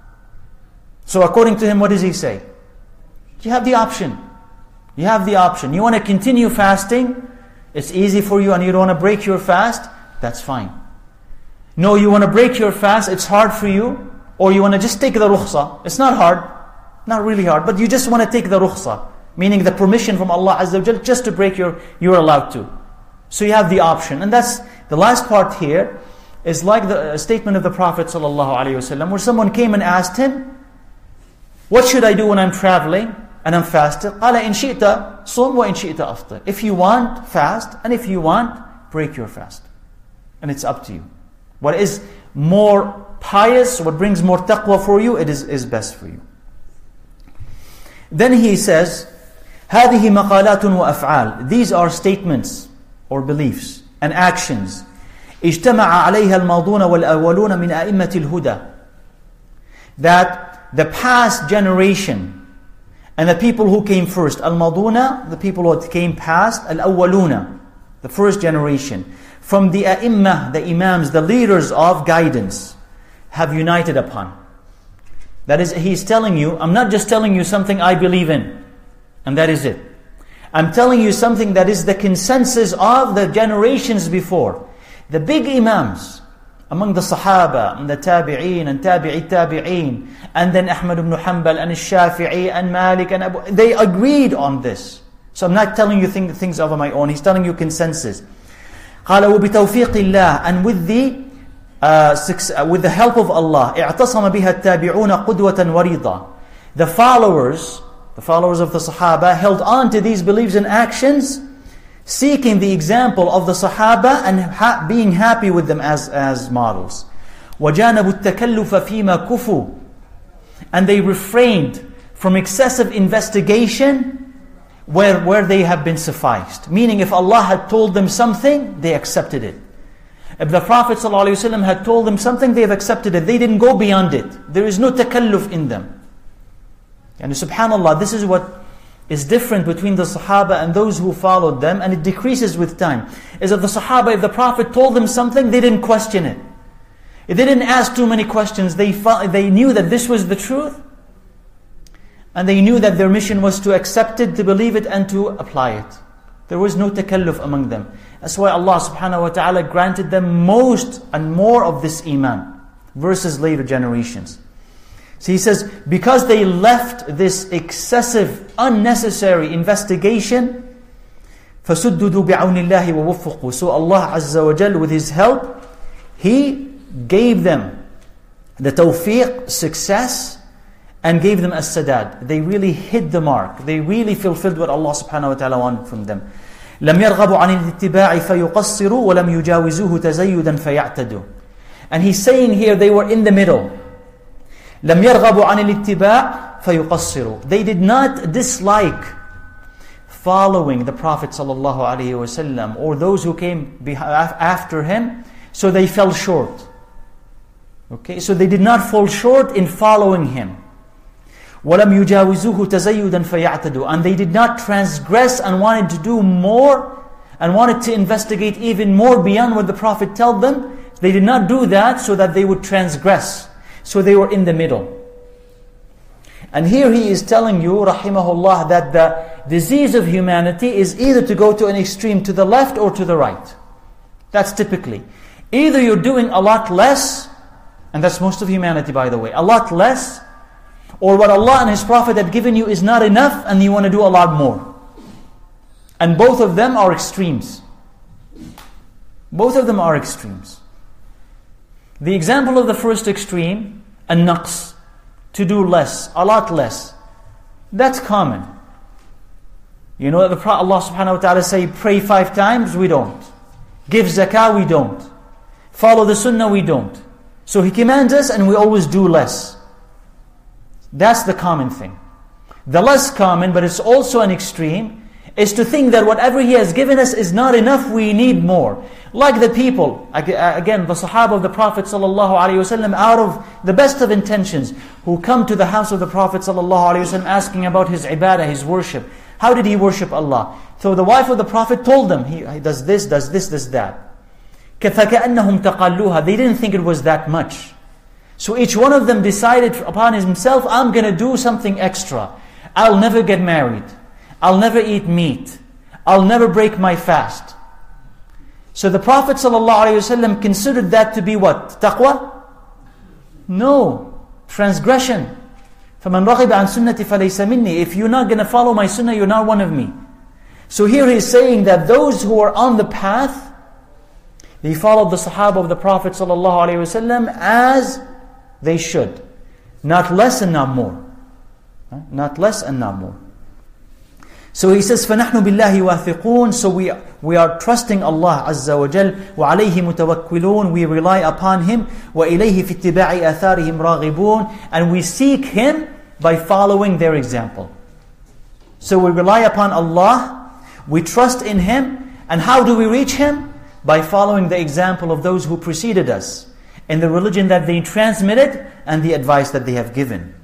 [SPEAKER 1] So according to him, what does he say? You have the option. You have the option. You want to continue fasting, it's easy for you, and you don't want to break your fast, that's fine. No, you want to break your fast, it's hard for you, or you want to just take the rukhsah. It's not hard, not really hard, but you just want to take the rukhsah, meaning the permission from Allah Azza wa Jal just to break you're allowed to. So you have the option. And that's the last part here, is like the statement of the Prophet ﷺ, where someone came and asked him, what should I do when I'm traveling and I'm fasting? قال إن شئت صم وإن شئت أفطر. If you want, fast, and if you want, break your fast. And it's up to you. What is more pious, what brings more taqwa for you, it is best for you. Then he says, هذه مقالات وأفعال. These are statements or beliefs and actions. اجتمع عليها الماضون والأولون من أئمة الهدى. That the past generation and the people who came first, al-maduna, the people who came past, al-awwaluna, the first generation, from the a'immah, the imams, the leaders of guidance, have united upon. That is, he's telling you, I'm not just telling you something I believe in, and that is it. I'm telling you something that is the consensus of the generations before. The big imams, among the Sahaba, and the Tabi'een, and Tabi'i Tabi'een, and then Ahmad ibn Hanbal, and Shafi'i, and Malik, and Abu, they agreed on this. So I'm not telling you things of my own, he's telling you consensus. قال وبتوفيق الله, and with the help of Allah, اعتصم بها التابعون قدوة وريضا. The followers of the Sahaba held on to these beliefs and actions, seeking the example of the Sahaba and being happy with them as models. وَجَانَبُوا التَّكَلُّفَ فِيمَا كُفُوا. And they refrained from excessive investigation where they have been sufficed. Meaning, if Allah had told them something, they accepted it. If the Prophet ﷺ had told them something, they have accepted it. They didn't go beyond it. There is no takalluf in them. And subhanAllah, this is what is different between the Sahaba and those who followed them, and it decreases with time. Is that the Sahaba, if the Prophet told them something, they didn't question it. They didn't ask too many questions. They knew that this was the truth, and they knew that their mission was to accept it, to believe it, and to apply it. There was no takalluf among them. That's why Allah subhanahu wa ta'ala granted them most and more of this iman versus later generations. So he says, because they left this excessive, unnecessary investigation, فَسُدُّدُوا بِعَوْنِ اللَّهِ وَوُفُّقُوا. So Allah Azza wa Jal, with His help, He gave them the tawfiq, success, and gave them as-sadad. They really hit the mark. They really fulfilled what Allah subhanahu wa ta'ala wanted from them. لم يرغبوا عن الاتباع فيقصروا ولم يجاوزوه تزيدا فيعتدوا. And he's saying here they were in the middle. لم يرغبوا عن الاتباع فيقصروا. They did not dislike following the Prophet sallallahu alaihi wasallam or those who came after him, so they fell short. Okay, so they did not fall short in following him. وَلَمْ يُجَاوِزُوهُ تَزَيُّدًا فَيَعْتَدُوا. And they did not transgress and wanted to do more and wanted to investigate even more beyond what the Prophet told them. They did not do that so that they would transgress. So they were in the middle. And here he is telling you, rahimahullah, that the disease of humanity is either to go to an extreme to the left or to the right. That's typically. Either you're doing a lot less, and that's most of humanity by the way, a lot less, or what Allah and His Prophet had given you is not enough and you want to do a lot more. And both of them are extremes. Both of them are extremes. The example of the first extreme, an-naqs, to do less, a lot less. That's common. You know that Allah subhanahu wa ta'ala say, pray 5 times, we don't. Give zakah, we don't. Follow the sunnah, we don't. So He commands us and we always do less. That's the common thing. The less common, but it's also an extreme, is to think that whatever He has given us is not enough, we need more. Like the people, again, the Sahaba of the Prophet ﷺ, out of the best of intentions, who come to the house of the Prophet ﷺ asking about his ibadah, his worship. How did he worship Allah? So the wife of the Prophet told them, he does this, does that. فَكَأَنَّهُمْ تَقَلُّوهَا. They didn't think it was that much. So each one of them decided upon himself, I'm going to do something extra. I'll never get married. I'll never eat meat. I'll never break my fast. So the Prophet ﷺ considered that to be what? Taqwa? No. Transgression. فَمَنْ رَغِبَ عَنْ سُنَّةِ فَلَيْسَ مِنِّي. If you're not going to follow my sunnah, you're not one of me. So here he's saying that those who are on the path, they followed the Sahaba of the Prophet ﷺ as they should. Not less and not more. Not less and not more. So he says, فَنَحْنُ بِاللَّهِ وَاثِقُونَ. So we are trusting Allah Azza wa Jal. وَعَلَيْهِ مُتَوَكِّلُونَ. We rely upon Him. وَإِلَيْهِ فِي اتِّبَاعِ آثَارِهِمْ رَاغِبُونَ. And we seek Him by following their example. So we rely upon Allah. We trust in Him. And how do we reach Him? By following the example of those who preceded us in the religion that they transmitted and the advice that they have given.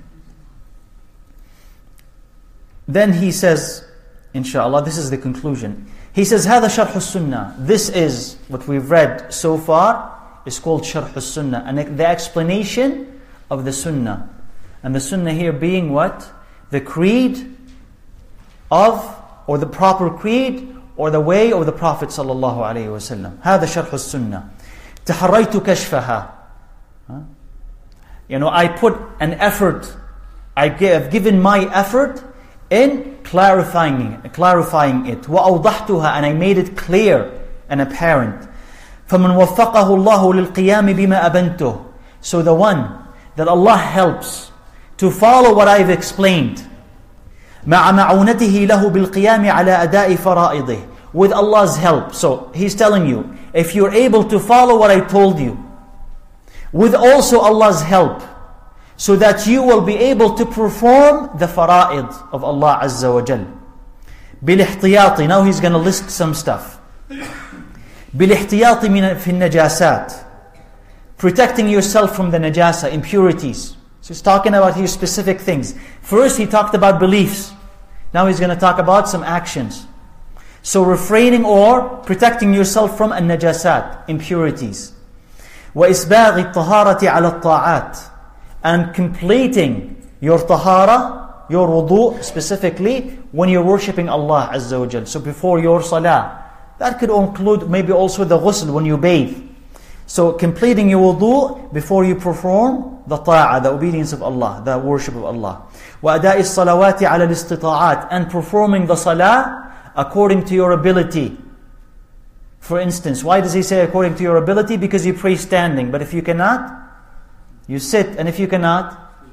[SPEAKER 1] Then he says, inshallah, this is the conclusion. He says, هذا شرح السنة. This is what we've read so far, is called شرح السنة, and the explanation of the sunnah. And the sunnah here being what? The creed of, or the proper creed, or the way of the Prophet sallallahu alaihi wasallam. هذا شرح السنة. تحريت كشفها. You know, I put an effort, I have given my effort in clarifying it. وَأَوْضَحْتُهَا. And I made it clear and apparent. فَمَنْ وَفَّقَهُ اللَّهُ لِلْقِيَامِ بِمَا أَبَنْتُهُ. So the one that Allah helps to follow what I've explained, مَعَ مَعُونَتِهِ لَهُ بِالْقِيَامِ عَلَى أَدَاءِ فَرَائِضِهِ. With Allah's help. So He's telling you, if you're able to follow what I told you, with also Allah's help, so that you will be able to perform the fara'id of Allah Azza wa Jal. بِالِاحْتِيَاطِ. Now he's going to list some stuff. بِالِاحْتِيَاطِ فِي النَّجَاسَاتِ. Protecting yourself from the najasa, impurities. So he's talking about here specific things. First he talked about beliefs. Now he's going to talk about some actions. So refraining or protecting yourself from النجاسات, impurities. وَإِسْبَاغِ الطَّهَارَةِ عَلَى الطَّاعَاتِ. And completing your tahara, your wudu specifically, when you're worshipping Allah Azza wa Jal. So before your salah. That could include maybe also the ghusl when you bathe. So completing your wudu before you perform the ta'ah, the obedience of Allah, the worship of Allah. وَأَدَاءِ الصَّلَوَاتِ عَلَى الْإِسْتِطَاعَاتِ. And performing the salah according to your ability. For instance, why does he say according to your ability? Because you pray standing. But if you cannot, you sit. And if you cannot,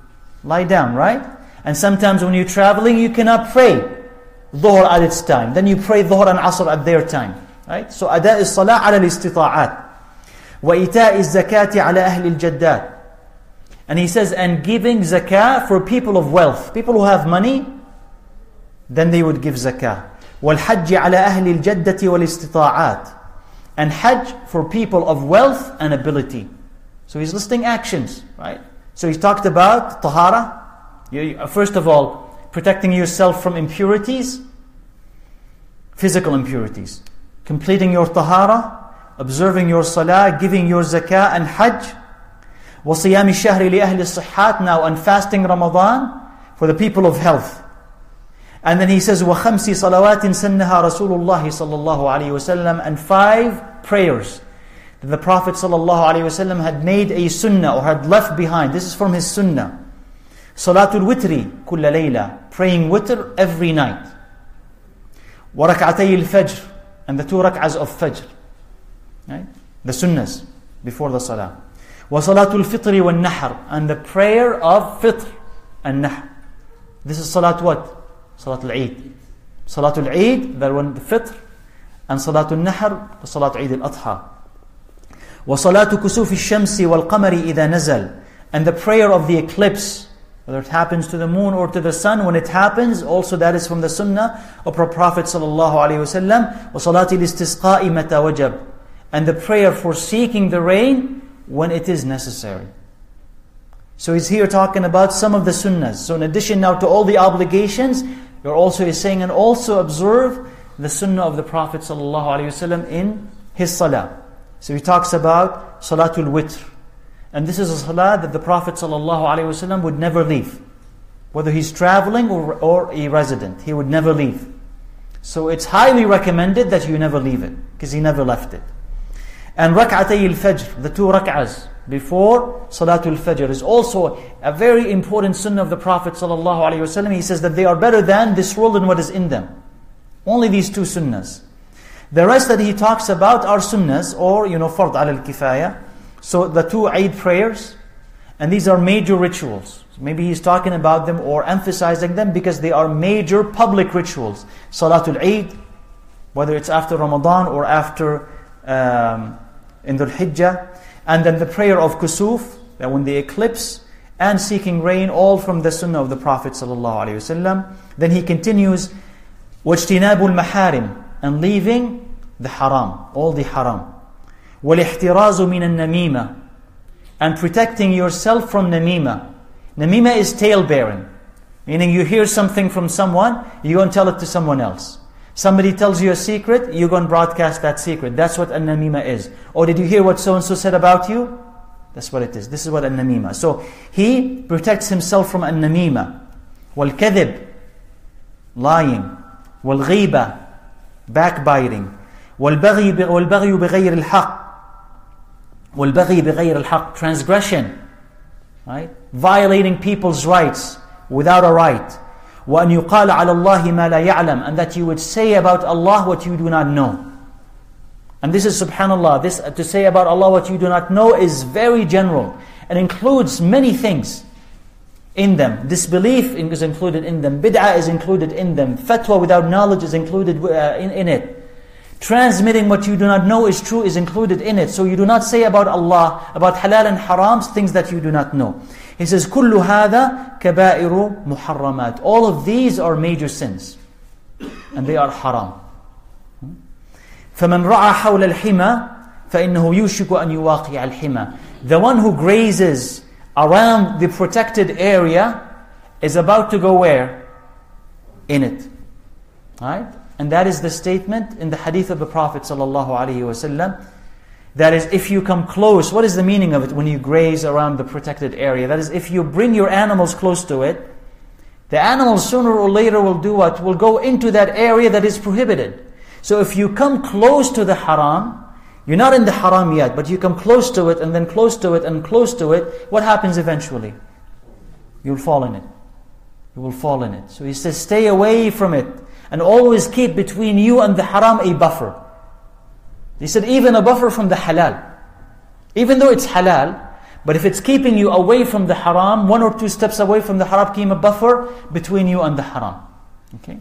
[SPEAKER 1] lie down, right? And sometimes when you're traveling, you cannot pray Dhuhr at its time. Then you pray Dhuhr and Asr at their time, right? So أداء الصلاة على الاستطاعات وإيتاء الزكاة على أهل الجدات. And he says, and giving zakah for people of wealth. People who have money, then they would give zakah. وَالْحَجِّ عَلَى أَهْلِ الْجَدَّةِ وَالْإِسْتِطَاعَاتِ. And hajj for people of wealth and ability. So he's listing actions, right? So he talked about tahara. First of all, protecting yourself from impurities, physical impurities. Completing your tahara, observing your salah, giving your zakah and hajj. وَصِيَامِ الشَّهْرِ لِأَهْلِ الصِّحَّاتِ. Now, and fasting Ramadan for the people of health. And then he says, وَخَمْسِ صَلَوَاتٍ سَنَّهَا رَسُولُ اللَّهِ صَلَّى اللَّهُ عَلَيْهِ وَسَلَّمَ. And 5 prayers that the Prophet sallallahu alaihi wasallam had made a sunnah or had left behind. This is from his sunnah. Salatul witri kulla layla. Praying witr every night. وَرَكْعَتَيِ الْفَجْرِ. And the 2 rak'ahs of fajr. Right? The sunnahs before the salah. وَصَلَاةُ الْفِطْرِ وَالنَّحْرِ. And the prayer of fitr and nahr. This is salat what? Salatul Eid. Salatul Eid, that one, the fitr. And Salatul Nahr, the Salat Eid al-Adha. وَصَلَاةُ كُسُوفِ الشَّمْسِ وَالْقَمَرِ إِذَا نَزَلْ. And the prayer of the eclipse, whether it happens to the moon or to the sun, when it happens, also that is from the sunnah of the Prophet sallallahu alaihi wasallam. وَصَلَاةِ الْإِسْتِسْقَاءِ مَتَى وَجَبْ. And the prayer for seeking the rain when it is necessary. So he's here talking about some of the sunnahs. So in addition now to all the obligations, you're also saying, and also observe the sunnah of the Prophet ﷺ in his salah. So he talks about Salatul Witr. And this is a salah that the Prophet ﷺ would never leave. Whether he's traveling or a resident, he would never leave. So it's highly recommended that you never leave it, because he never left it. And Rak'atay al-Fajr, the 2 rak'ahs before Salatul Fajr, is also a very important sunnah of the Prophet ﷺ. He says that they are better than this world and what is in them. Only these 2 sunnahs. The rest that he talks about are sunnahs, or fard al-kifaya. So the 2 Eid prayers, and these are major rituals. Maybe he's talking about them or emphasizing them because they are major public rituals. Salatul Eid, whether it's after Ramadan or after in Dhul Hijjah. And then the prayer of Kusuf, that when the eclipse, and seeking rain, all from the sunnah of the Prophet ﷺ. Then he continues, وَاجْتِنَابُ الْمَحَارِمِ. And leaving the haram, all the haram. وَالْإِحْتِرَازُ مِنَ النَّمِيمَةِ. And protecting yourself from namima. Namima is tale-bearing. Meaning you hear something from someone, you go and tell it to someone else. Somebody tells you a secret, you go and broadcast that secret. That's what an-namima is. Or did you hear what so-and-so said about you? That's what it is. This is what an-namima. So he protects himself from an-namima. Wal-kadhib, lying. Wal-ghiba, backbiting. Wal-baghi bighayr al-haq. Wal-baghi bighayr al-haq, transgression. Right? Violating people's rights without a right. وَأَنْ يُقَالَ عَلَى اللَّهِ مَا لَا يَعْلَمْ. And that you would say about Allah what you do not know. And this is subhanallah, this to say about Allah what you do not know is very general. And includes many things in them. Disbelief is included in them. Bid'ah is included in them. Fatwa without knowledge is included in it. Transmitting what you do not know is true is included in it. So you do not say about Allah, about halal and harams, things that you do not know. He says, كُلُّ هَذَا كَبَائِرُ مُحَرَّمَاتِ. All of these are major sins. And they are haram. فَمَنْ رَعَى حَوْلَ الْحِمَى فَإِنَّهُ يُوشِكُ أَنْ يُوَاقِعَ الْحِمَى. The one who grazes around the protected area is about to go where? In it. Right? And that is the statement in the hadith of the Prophet ﷺ. That is, if you come close, what is the meaning of it when you graze around the protected area? That is, if you bring your animals close to it, the animals sooner or later will do what? Will go into that area that is prohibited. So if you come close to the haram, you're not in the haram yet, but you come close to it and then close to it and close to it, what happens eventually? You'll fall in it. You will fall in it. So he says, stay away from it and always keep between you and the haram a buffer. He said even a buffer from the halal. Even though it's halal, But if it's keeping you away from the haram, 1 or 2 steps away from the haram, keep a buffer between you and the haram. Okay?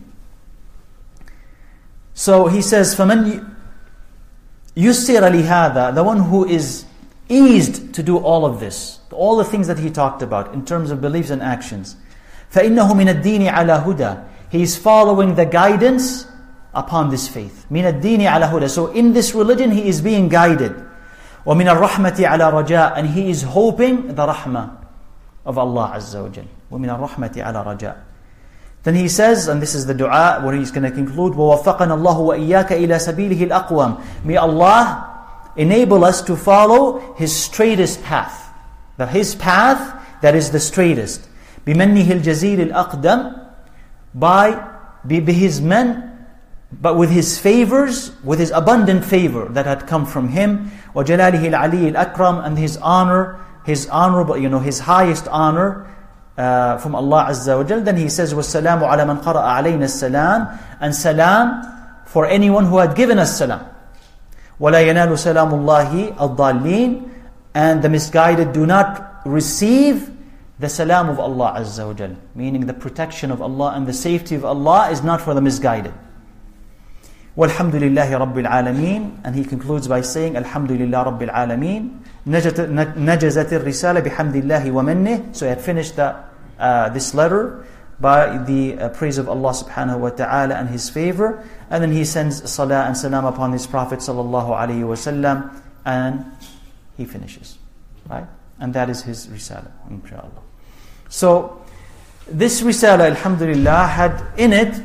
[SPEAKER 1] So he says, فَمَنْ يُسِّرَ لِهَذَا, the one who is eased to do all of this, all the things that he talked about in terms of beliefs and actions. فَإِنَّهُ مِنَ الدِّينِ عَلَى هُدَى, he is following the guidance upon this faith. مِنَ الدِّينِ عَلَى هُدَى. So in this religion he is being guided. وَمِنَ الرَّحْمَةِ عَلَى رَجَاء, and he is hoping the rahmah of Allah Azza wa Jal. وَمِنَ الرَّحْمَةِ عَلَى رَجَاء. Then he says, and this is the dua where he's going to conclude, وَوَفَّقَنَا اللَّهُ وَإِيَّاكَ إِلَى سَبِيلِهِ الْأَقْوَمِ. May Allah enable us to follow His straightest path. That His path, that is the straightest. بِمَنِّهِ الْجَزِيلِ الْأَقْدَمِ, by His men, but with His favors, with His abundant favor that had come from Him. وَجَلَالِهِ الْعَلِيِّ الْأَكْرَمِ, and His honor, His honorable, His highest honor, from Allah Azza wa Jal. Then he says, وَالسَّلَامُ عَلَى مَنْ قَرَأَ عَلَيْنَا السَّلَامِ, and salam for anyone who had given us salam. وَلَا يَنَالُ سَلَامُ اللَّهِ الضَّالِّينَ, and the misguided do not receive the salam of Allah Azza wa Jal, meaning the protection of Allah and the safety of Allah is not for the misguided. وَالْحَمْدُ لِلَّهِ رَبِّ الْعَالَمِينَ, and he concludes by saying, الْحَمْدُ لِلَّهِ رَبِّ الْعَالَمِينَ, نَجَزَتِ الرِّسَالَةِ بِحَمْدِ اللَّهِ وَمَنِّهِ. So he had finished this letter by the praise of Allah subhanahu wa ta'ala and His favor. And then he sends salah and salam upon his Prophet sallallahu alayhi wa sallam, and he finishes. Right? And that is his risala, inshallah. So this risala, alhamdulillah, had in it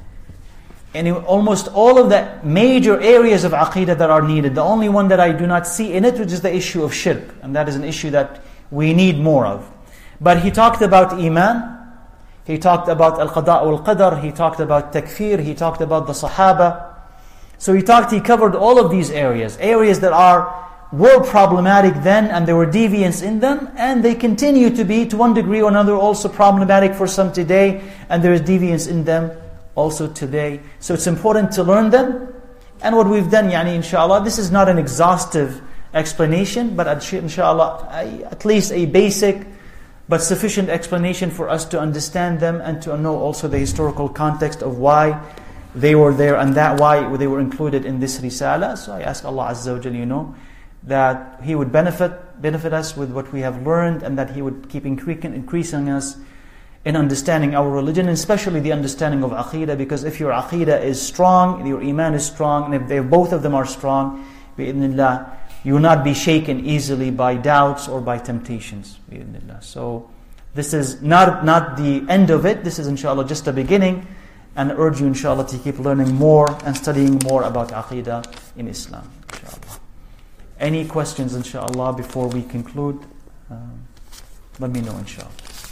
[SPEAKER 1] almost all of the major areas of aqeedah that are needed. The only one that I do not see in it, which is the issue of shirk. And that is an issue that we need more of. But he talked about iman, he talked about al-qada' wal-qadar, he talked about takfir, he talked about the sahaba. So he covered all of these areas that were problematic then, and there were deviants in them, and they continue to be, to one degree or another, also problematic for some today, and there is deviance in them also today. So it's important to learn them. And what we've done, inshallah, this is not an exhaustive explanation, but inshallah, at least a basic but sufficient explanation for us to understand them and to know also the historical context of why they were there and why they were included in this risala. So I ask Allah Azza wa Jalla, that He would benefit us with what we have learned, and that He would keep increasing us in understanding our religion, and especially the understanding of aqeedah, because if your aqeedah is strong, your iman is strong, and if both of them are strong, bi'idhnillah, you will not be shaken easily by doubts or by temptations, bi'idhnillah. So this is not the end of it, this is inshallah just the beginning, and I urge you inshallah to keep learning more and studying more about aqeedah in Islam, inshallah. Any questions inshallah before we conclude? Let me know inshallah.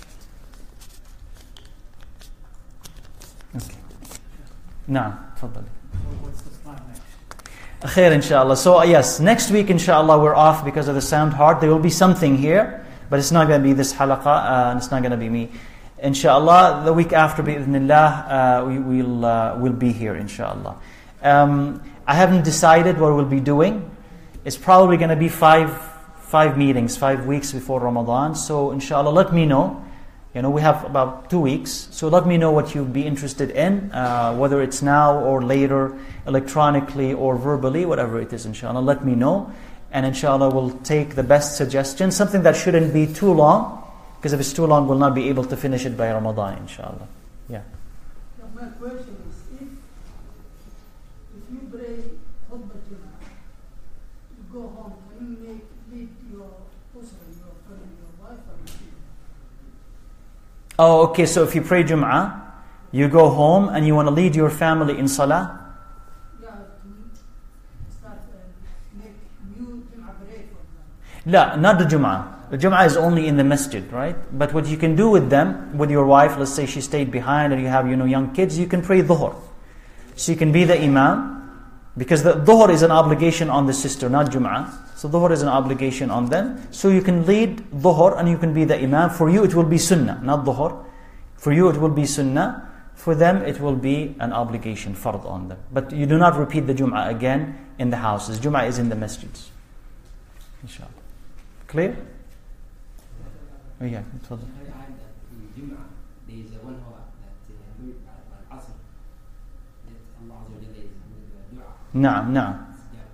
[SPEAKER 1] Okay. Naam, tafadhali.
[SPEAKER 2] What's the plan next?
[SPEAKER 1] Khair inshallah. So yes, next week inshallah we're off because of the sound hard. There will be something here, but it's not going to be this halaqa, and it's not going to be me. Inshallah, the week after, bi'idhnillah, we'll be here inshallah. I haven't decided what we'll be doing. It's probably going to be five meetings, 5 weeks before Ramadan. So inshallah, let me know. We have about 2 weeks. So let me know what you'd be interested in, whether it's now or later, electronically or verbally, whatever it is, inshallah. Let me know. And inshallah, we'll take the best suggestion, something that shouldn't be too long, because if it's too long, we'll not be able to finish it by Ramadan, inshallah. Yeah.
[SPEAKER 2] My question is, if you pray khutbah Jummah, you go home, can you lead your husband, your family, your wife, or your children?
[SPEAKER 1] Oh, okay, so if you pray Jum'ah, you go home and you want to lead your family in Salah?
[SPEAKER 2] Yeah, to start make new Jum'ah prayer for them.
[SPEAKER 1] No, not the Jum'ah. The Jum'ah is only in the masjid, right? But what you can do with them, with your wife, let's say she stayed behind and you have, young kids, you can pray Dhuhr. So you can be the Imam, because the Dhuhr is an obligation on the sister, not Jum'ah. So Dhuhr is an obligation on them. So you can lead Dhuhr and you can be the Imam. For you it will be Sunnah, not Dhuhr. For you it will be Sunnah. For them it will be an obligation, fard on them. But you do not repeat the Jum'ah again in the houses. Jum'ah is in the masjids. Inshallah. Clear? Yeah, تفضل.
[SPEAKER 3] I heard that in Jum'ah there is a 1 hour that by Asr that Allah Azza wa Jalla is with the dua.
[SPEAKER 1] نعم نعم.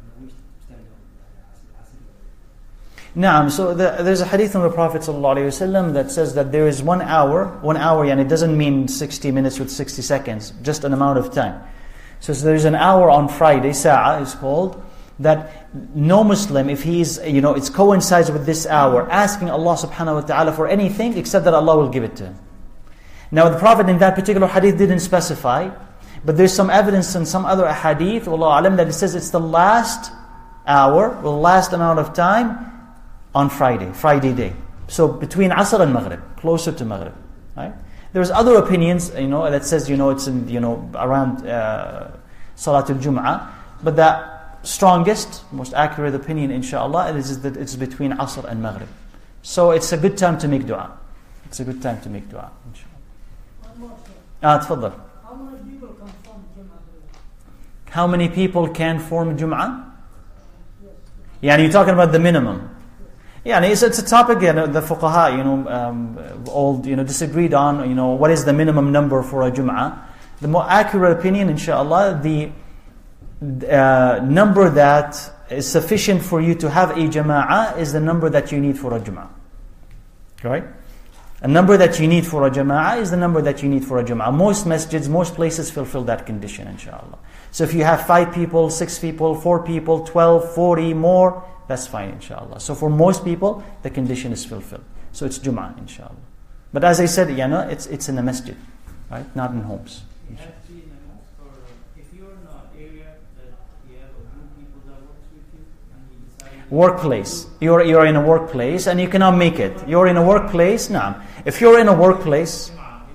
[SPEAKER 1] Naam, so there's a hadith from the Prophet ﷺ that says that there is 1 hour, and it doesn't mean 60 minutes with 60 seconds, just an amount of time. So there's an hour on Friday, Sa'a is called, that no Muslim, if he's, it coincides with this hour, asking Allah subhanahu wa ta'ala for anything except that Allah will give it to him. Now the Prophet in that particular hadith didn't specify, but there's some evidence in some other hadith, Wallahu alam, that it says it's the last hour, the last amount of time, on Friday day. So between Asr and Maghrib, closer to Maghrib. Right? There's other opinions, that says, it's in, around Salatul Jum'ah. But the strongest, most accurate opinion, inshallah, is that it's between Asr and Maghrib. So it's a good time to make dua. It's a good time to make dua, inshallah. تفضل.
[SPEAKER 2] How many people can form Jum'ah?
[SPEAKER 1] How many people can form Jum'ah? Yeah, you're talking about the minimum. Yeah, it's a topic the fuqaha, all disagreed on. What is the minimum number for a Jum'ah? The more accurate opinion, inshallah, the number that is sufficient for you to have a Jama'ah is the number that you need for a Jum'ah. Right? A number that you need for a Jama'ah is the number that you need for a Jama'ah. Most masjids, most places fulfill that condition, inshallah. So if you have 5 people, 6 people, 4 people, 12, 40, more, that's fine, inshallah. So for most people, the condition is fulfilled. So it's Jum'ah, inshallah. But as I said, it's in the masjid, right? Not in homes.
[SPEAKER 4] It has to be in a mosque, or if you're in an area that you have a group of people that works with you, and you decide...
[SPEAKER 1] Workplace. You're in a workplace and you cannot make it. You're in a workplace, nah. If you're in a workplace...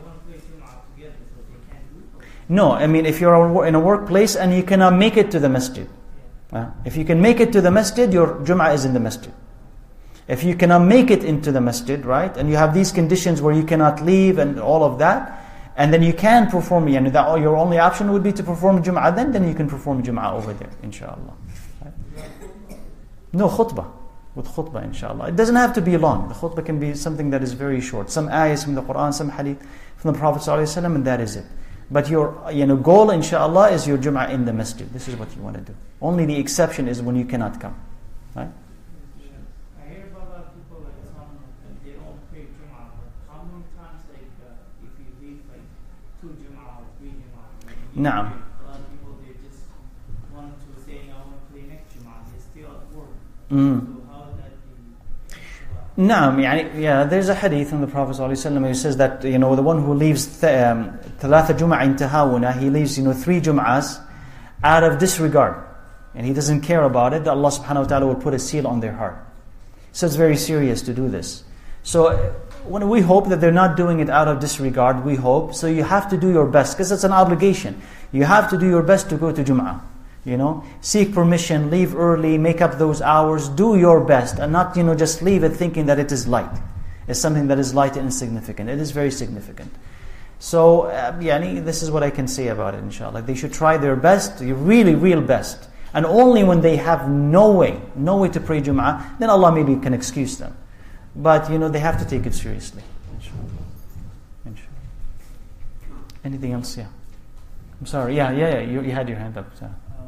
[SPEAKER 1] No, if you're in a workplace and you cannot make it to the masjid. If you can make it to the masjid, your Jum'ah is in the masjid. If you cannot make it into the masjid, right, and you have these conditions where you cannot leave and all of that, and then you can perform, your only option would be to perform Jum'ah, then you can perform Jum'ah over there, inshallah. Right? No, khutbah. With khutbah, inshallah. It doesn't have to be long. The khutbah can be something that is very short. Some ayahs from the Quran, some hadith from the Prophet ﷺ, and that is it. But your goal, inshallah, is your Jum'ah in the masjid. This is what you want to do. Only the exception is when you cannot come. Right?
[SPEAKER 4] I hear about a lot of people, some they don't pray Jum'ah, but how many times, if you leave 2 Jum'ah or 3 Jum'ah,
[SPEAKER 1] Naam.
[SPEAKER 4] a lot of people, they just want to say, I want to play next Jum'ah, they're still at work. So how would that be?
[SPEAKER 1] Naam, there's a hadith from the Prophet ﷺ who says that, the one who leaves thalatha Jum'ah in tahawuna, he leaves, 3 Jum'ahs out of disregard. And he doesn't care about it, Allah subhanahu wa ta'ala will put a seal on their heart. So it's very serious to do this. So when we hope that they're not doing it out of disregard, we hope. So you have to do your best, because it's an obligation. You have to do your best to go to Jum'ah. Seek permission, leave early, make up those hours, do your best, and not, just leave it thinking that it is light. It's something that is light and insignificant. It is very significant. So, this is what I can say about it, inshallah. They should try their best, really, real best. And only when they have no way to pray Jum'ah, then Allah maybe can excuse them. But, they have to take it seriously, inshallah. Anything else? Yeah. I'm sorry. Yeah. You had your hand up. So.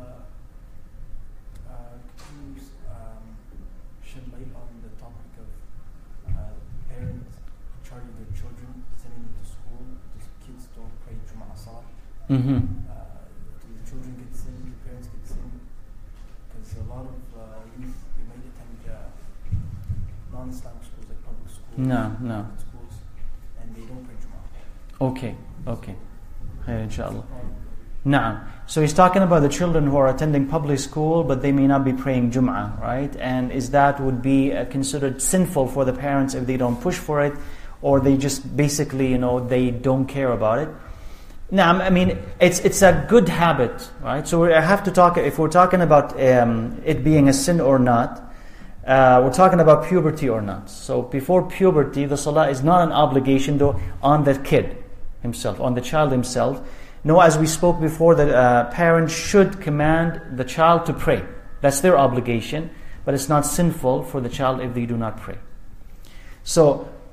[SPEAKER 5] Shed light on the topic of parents charging their children, sending them to school. The kids don't pray Jum'ah Salah.
[SPEAKER 1] Mm-hmm.
[SPEAKER 5] The children get sin, the parents get sin. Because a lot of youth, they might attend non-Islamic schools, like public schools,
[SPEAKER 1] No.
[SPEAKER 5] schools, and they don't pray Jum'ah.
[SPEAKER 1] Okay. Inshallah. Na'am. So he's talking about the children who are attending public school, but they may not be praying Jum'ah, right? And is that would be considered sinful for the parents if they don't push for it, or they just basically, they don't care about it? Na'am, it's a good habit, right? So we have to talk, if we're talking about it being a sin or not, we're talking about puberty or not. So before puberty, the salah is not an obligation though on the kid himself, on the child himself. No, as we spoke before, that parents should command the child to pray. That's their obligation, but it's not sinful for the child if they do not pray. So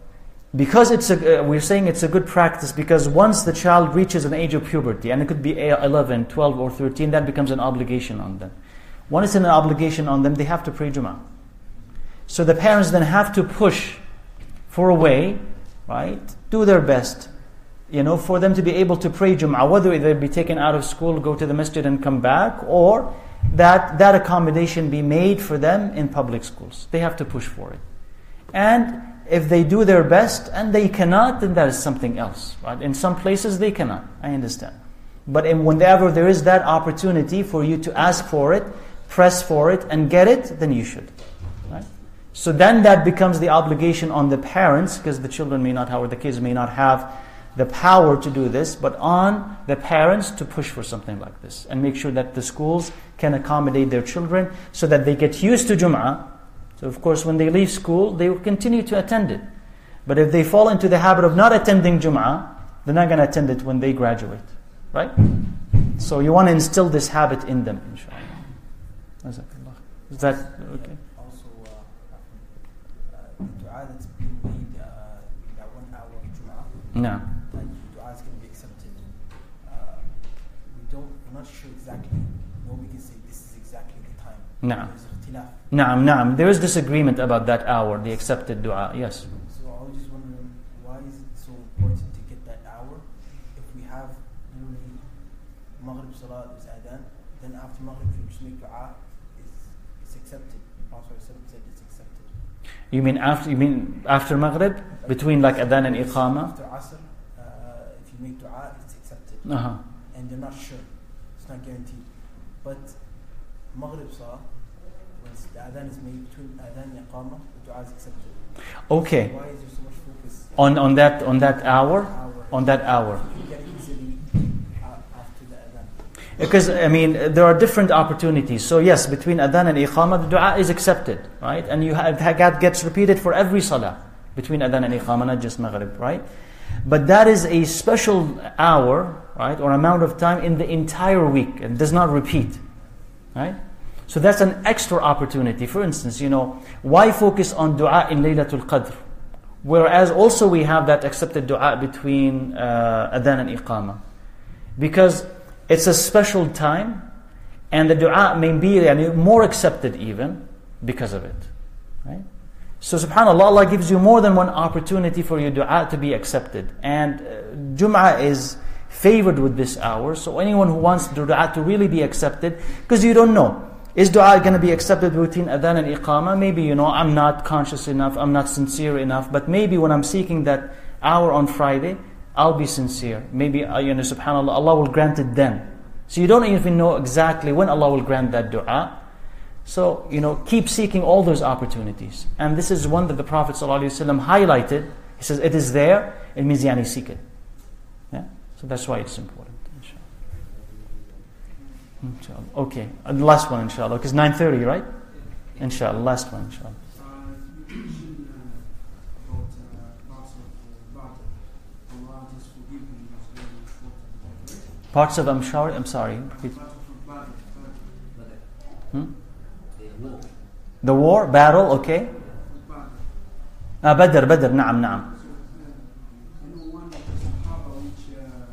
[SPEAKER 1] Because we're saying it's a good practice because once the child reaches an age of puberty, and it could be 11, 12 or 13, that becomes an obligation on them. When it's an obligation on them, they have to pray Jum'ah. So the parents then have to push for a way, right, do their best, for them to be able to pray Jum'ah, whether they be taken out of school, go to the masjid and come back, or that accommodation be made for them in public schools. They have to push for it. And if they do their best and they cannot, then that is something else. Right? In some places they cannot, I understand. But whenever there is that opportunity for you to ask for it, press for it, and get it, then you should. Right? So then that becomes the obligation on the parents, because the children may not have, or the kids may not have the power to do this, but on the parents to push for something like this and make sure that the schools can accommodate their children so that they get used to Jum'ah. So of course when they leave school, they will continue to attend it. But if they fall into the habit of not attending Jum'ah, they're not going to attend it when they graduate. Right? So you want to instill this habit in them, inshallah. Is that okay?
[SPEAKER 5] Also, the dua that's being made that 1 hour of Jum'ah,
[SPEAKER 1] No.
[SPEAKER 5] that dua is going to be accepted. We're not sure exactly. Nobody can say this is exactly the time.
[SPEAKER 1] No.
[SPEAKER 5] There's ikhtilaf.
[SPEAKER 1] Naam. There is disagreement about that hour, the accepted dua. Yes.
[SPEAKER 5] So I was just wondering, why is it so important to get that hour? If we have literally Maghrib Salat is Adhan, then after Maghrib if you just make dua, it's accepted. Prophet said it's accepted.
[SPEAKER 1] You mean after Maghrib? Between like Adhan and Iqama?
[SPEAKER 5] After Asr, if you make dua, it's accepted.
[SPEAKER 1] Uh-huh.
[SPEAKER 5] And they're not sure. It's not guaranteed. But Maghrib Salah, when the Adhan is made between Adhan and Iqama, the dua is accepted.
[SPEAKER 1] Okay.
[SPEAKER 5] Why is there so much focus
[SPEAKER 1] On that hour? On that hour.
[SPEAKER 5] You get it easily after the Adhan.
[SPEAKER 1] Because, there are different opportunities. So yes, between Adhan and Iqama, the dua is accepted, right? And that gets repeated for every salah, between Adhan and Iqama, not just Maghrib, right? But that is a special hour, right, or amount of time in the entire week. It does not repeat, right? So that's an extra opportunity. For instance, why focus on dua in Laylatul Qadr? Whereas also we have that accepted dua between Adhan and Iqama. Because it's a special time, and the dua may be more accepted even because of it. Right? So subhanAllah, Allah gives you more than one opportunity for your dua to be accepted. And Jum'ah is favored with this hour. So anyone who wants the dua to really be accepted, because you don't know, is dua going to be accepted between Adhan and Iqama? Maybe, I'm not conscious enough, I'm not sincere enough, but maybe when I'm seeking that hour on Friday, I'll be sincere. Maybe, subhanAllah, Allah will grant it then. So you don't even know exactly when Allah will grant that dua. So, keep seeking all those opportunities. And this is one that the Prophet ﷺ highlighted. He says, it is there, it means seek it. Yeah? So that's why it's important, inshallah. Okay, the last one, inshallah, because 9:30, right? Inshallah, last one, inshallah.
[SPEAKER 6] You mentioned about parts of Badr. Allah just forgive me, was very important.
[SPEAKER 1] Parts of I'm sorry. Repeat. The war, battle, okay. Badr, na'am.
[SPEAKER 6] I know one of the Sahaba which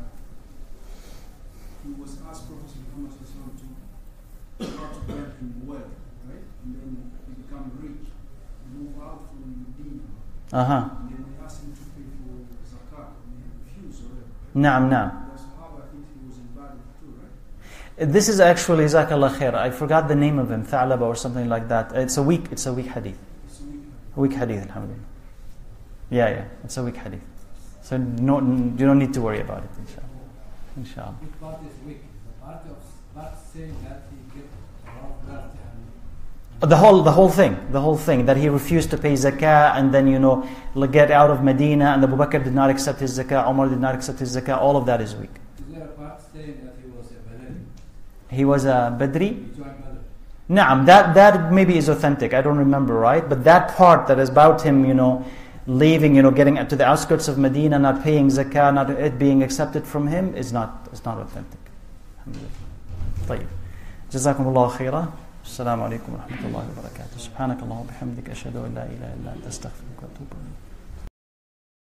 [SPEAKER 6] he was asked Prophet Muhammad to how to get him well, right? And then he become rich, move out from Medina. And then they asked him to pay for zakat, and he refused already.
[SPEAKER 1] Na'am.
[SPEAKER 6] The Sahaba, I think he was in Badr too, right?
[SPEAKER 1] This is actually, Jazakallah khair, I forgot the name of him, Tha'laba or something like that. It's a weak hadith.
[SPEAKER 6] It's a weak
[SPEAKER 1] A weak hadith, alhamdulillah. Yeah, it's a weak hadith. So no, you don't need to worry about it, inshallah.
[SPEAKER 7] Which part is weak? The part of that saying that he get around that
[SPEAKER 1] The whole thing, that he refused to pay zakah and then, get out of Medina, and Abu Bakr did not accept his zakah, Umar did not accept his zakah, all of that is weak.
[SPEAKER 7] Is there a part saying that he was a Badri?
[SPEAKER 1] He was a Badri?
[SPEAKER 7] He joined Badr.
[SPEAKER 1] Naam, that maybe is authentic, I don't remember, right? But that part that is about him, leaving, getting to the outskirts of Medina, not paying zakah, not it being accepted from him, is not authentic. طيب. جزاكم الله خيرا. السلام عليكم ورحمة الله وبركاته. سبحانك اللهم وبحمدك أشهد أن لا إله إلا أنت أستغفرك وأتوب إليك.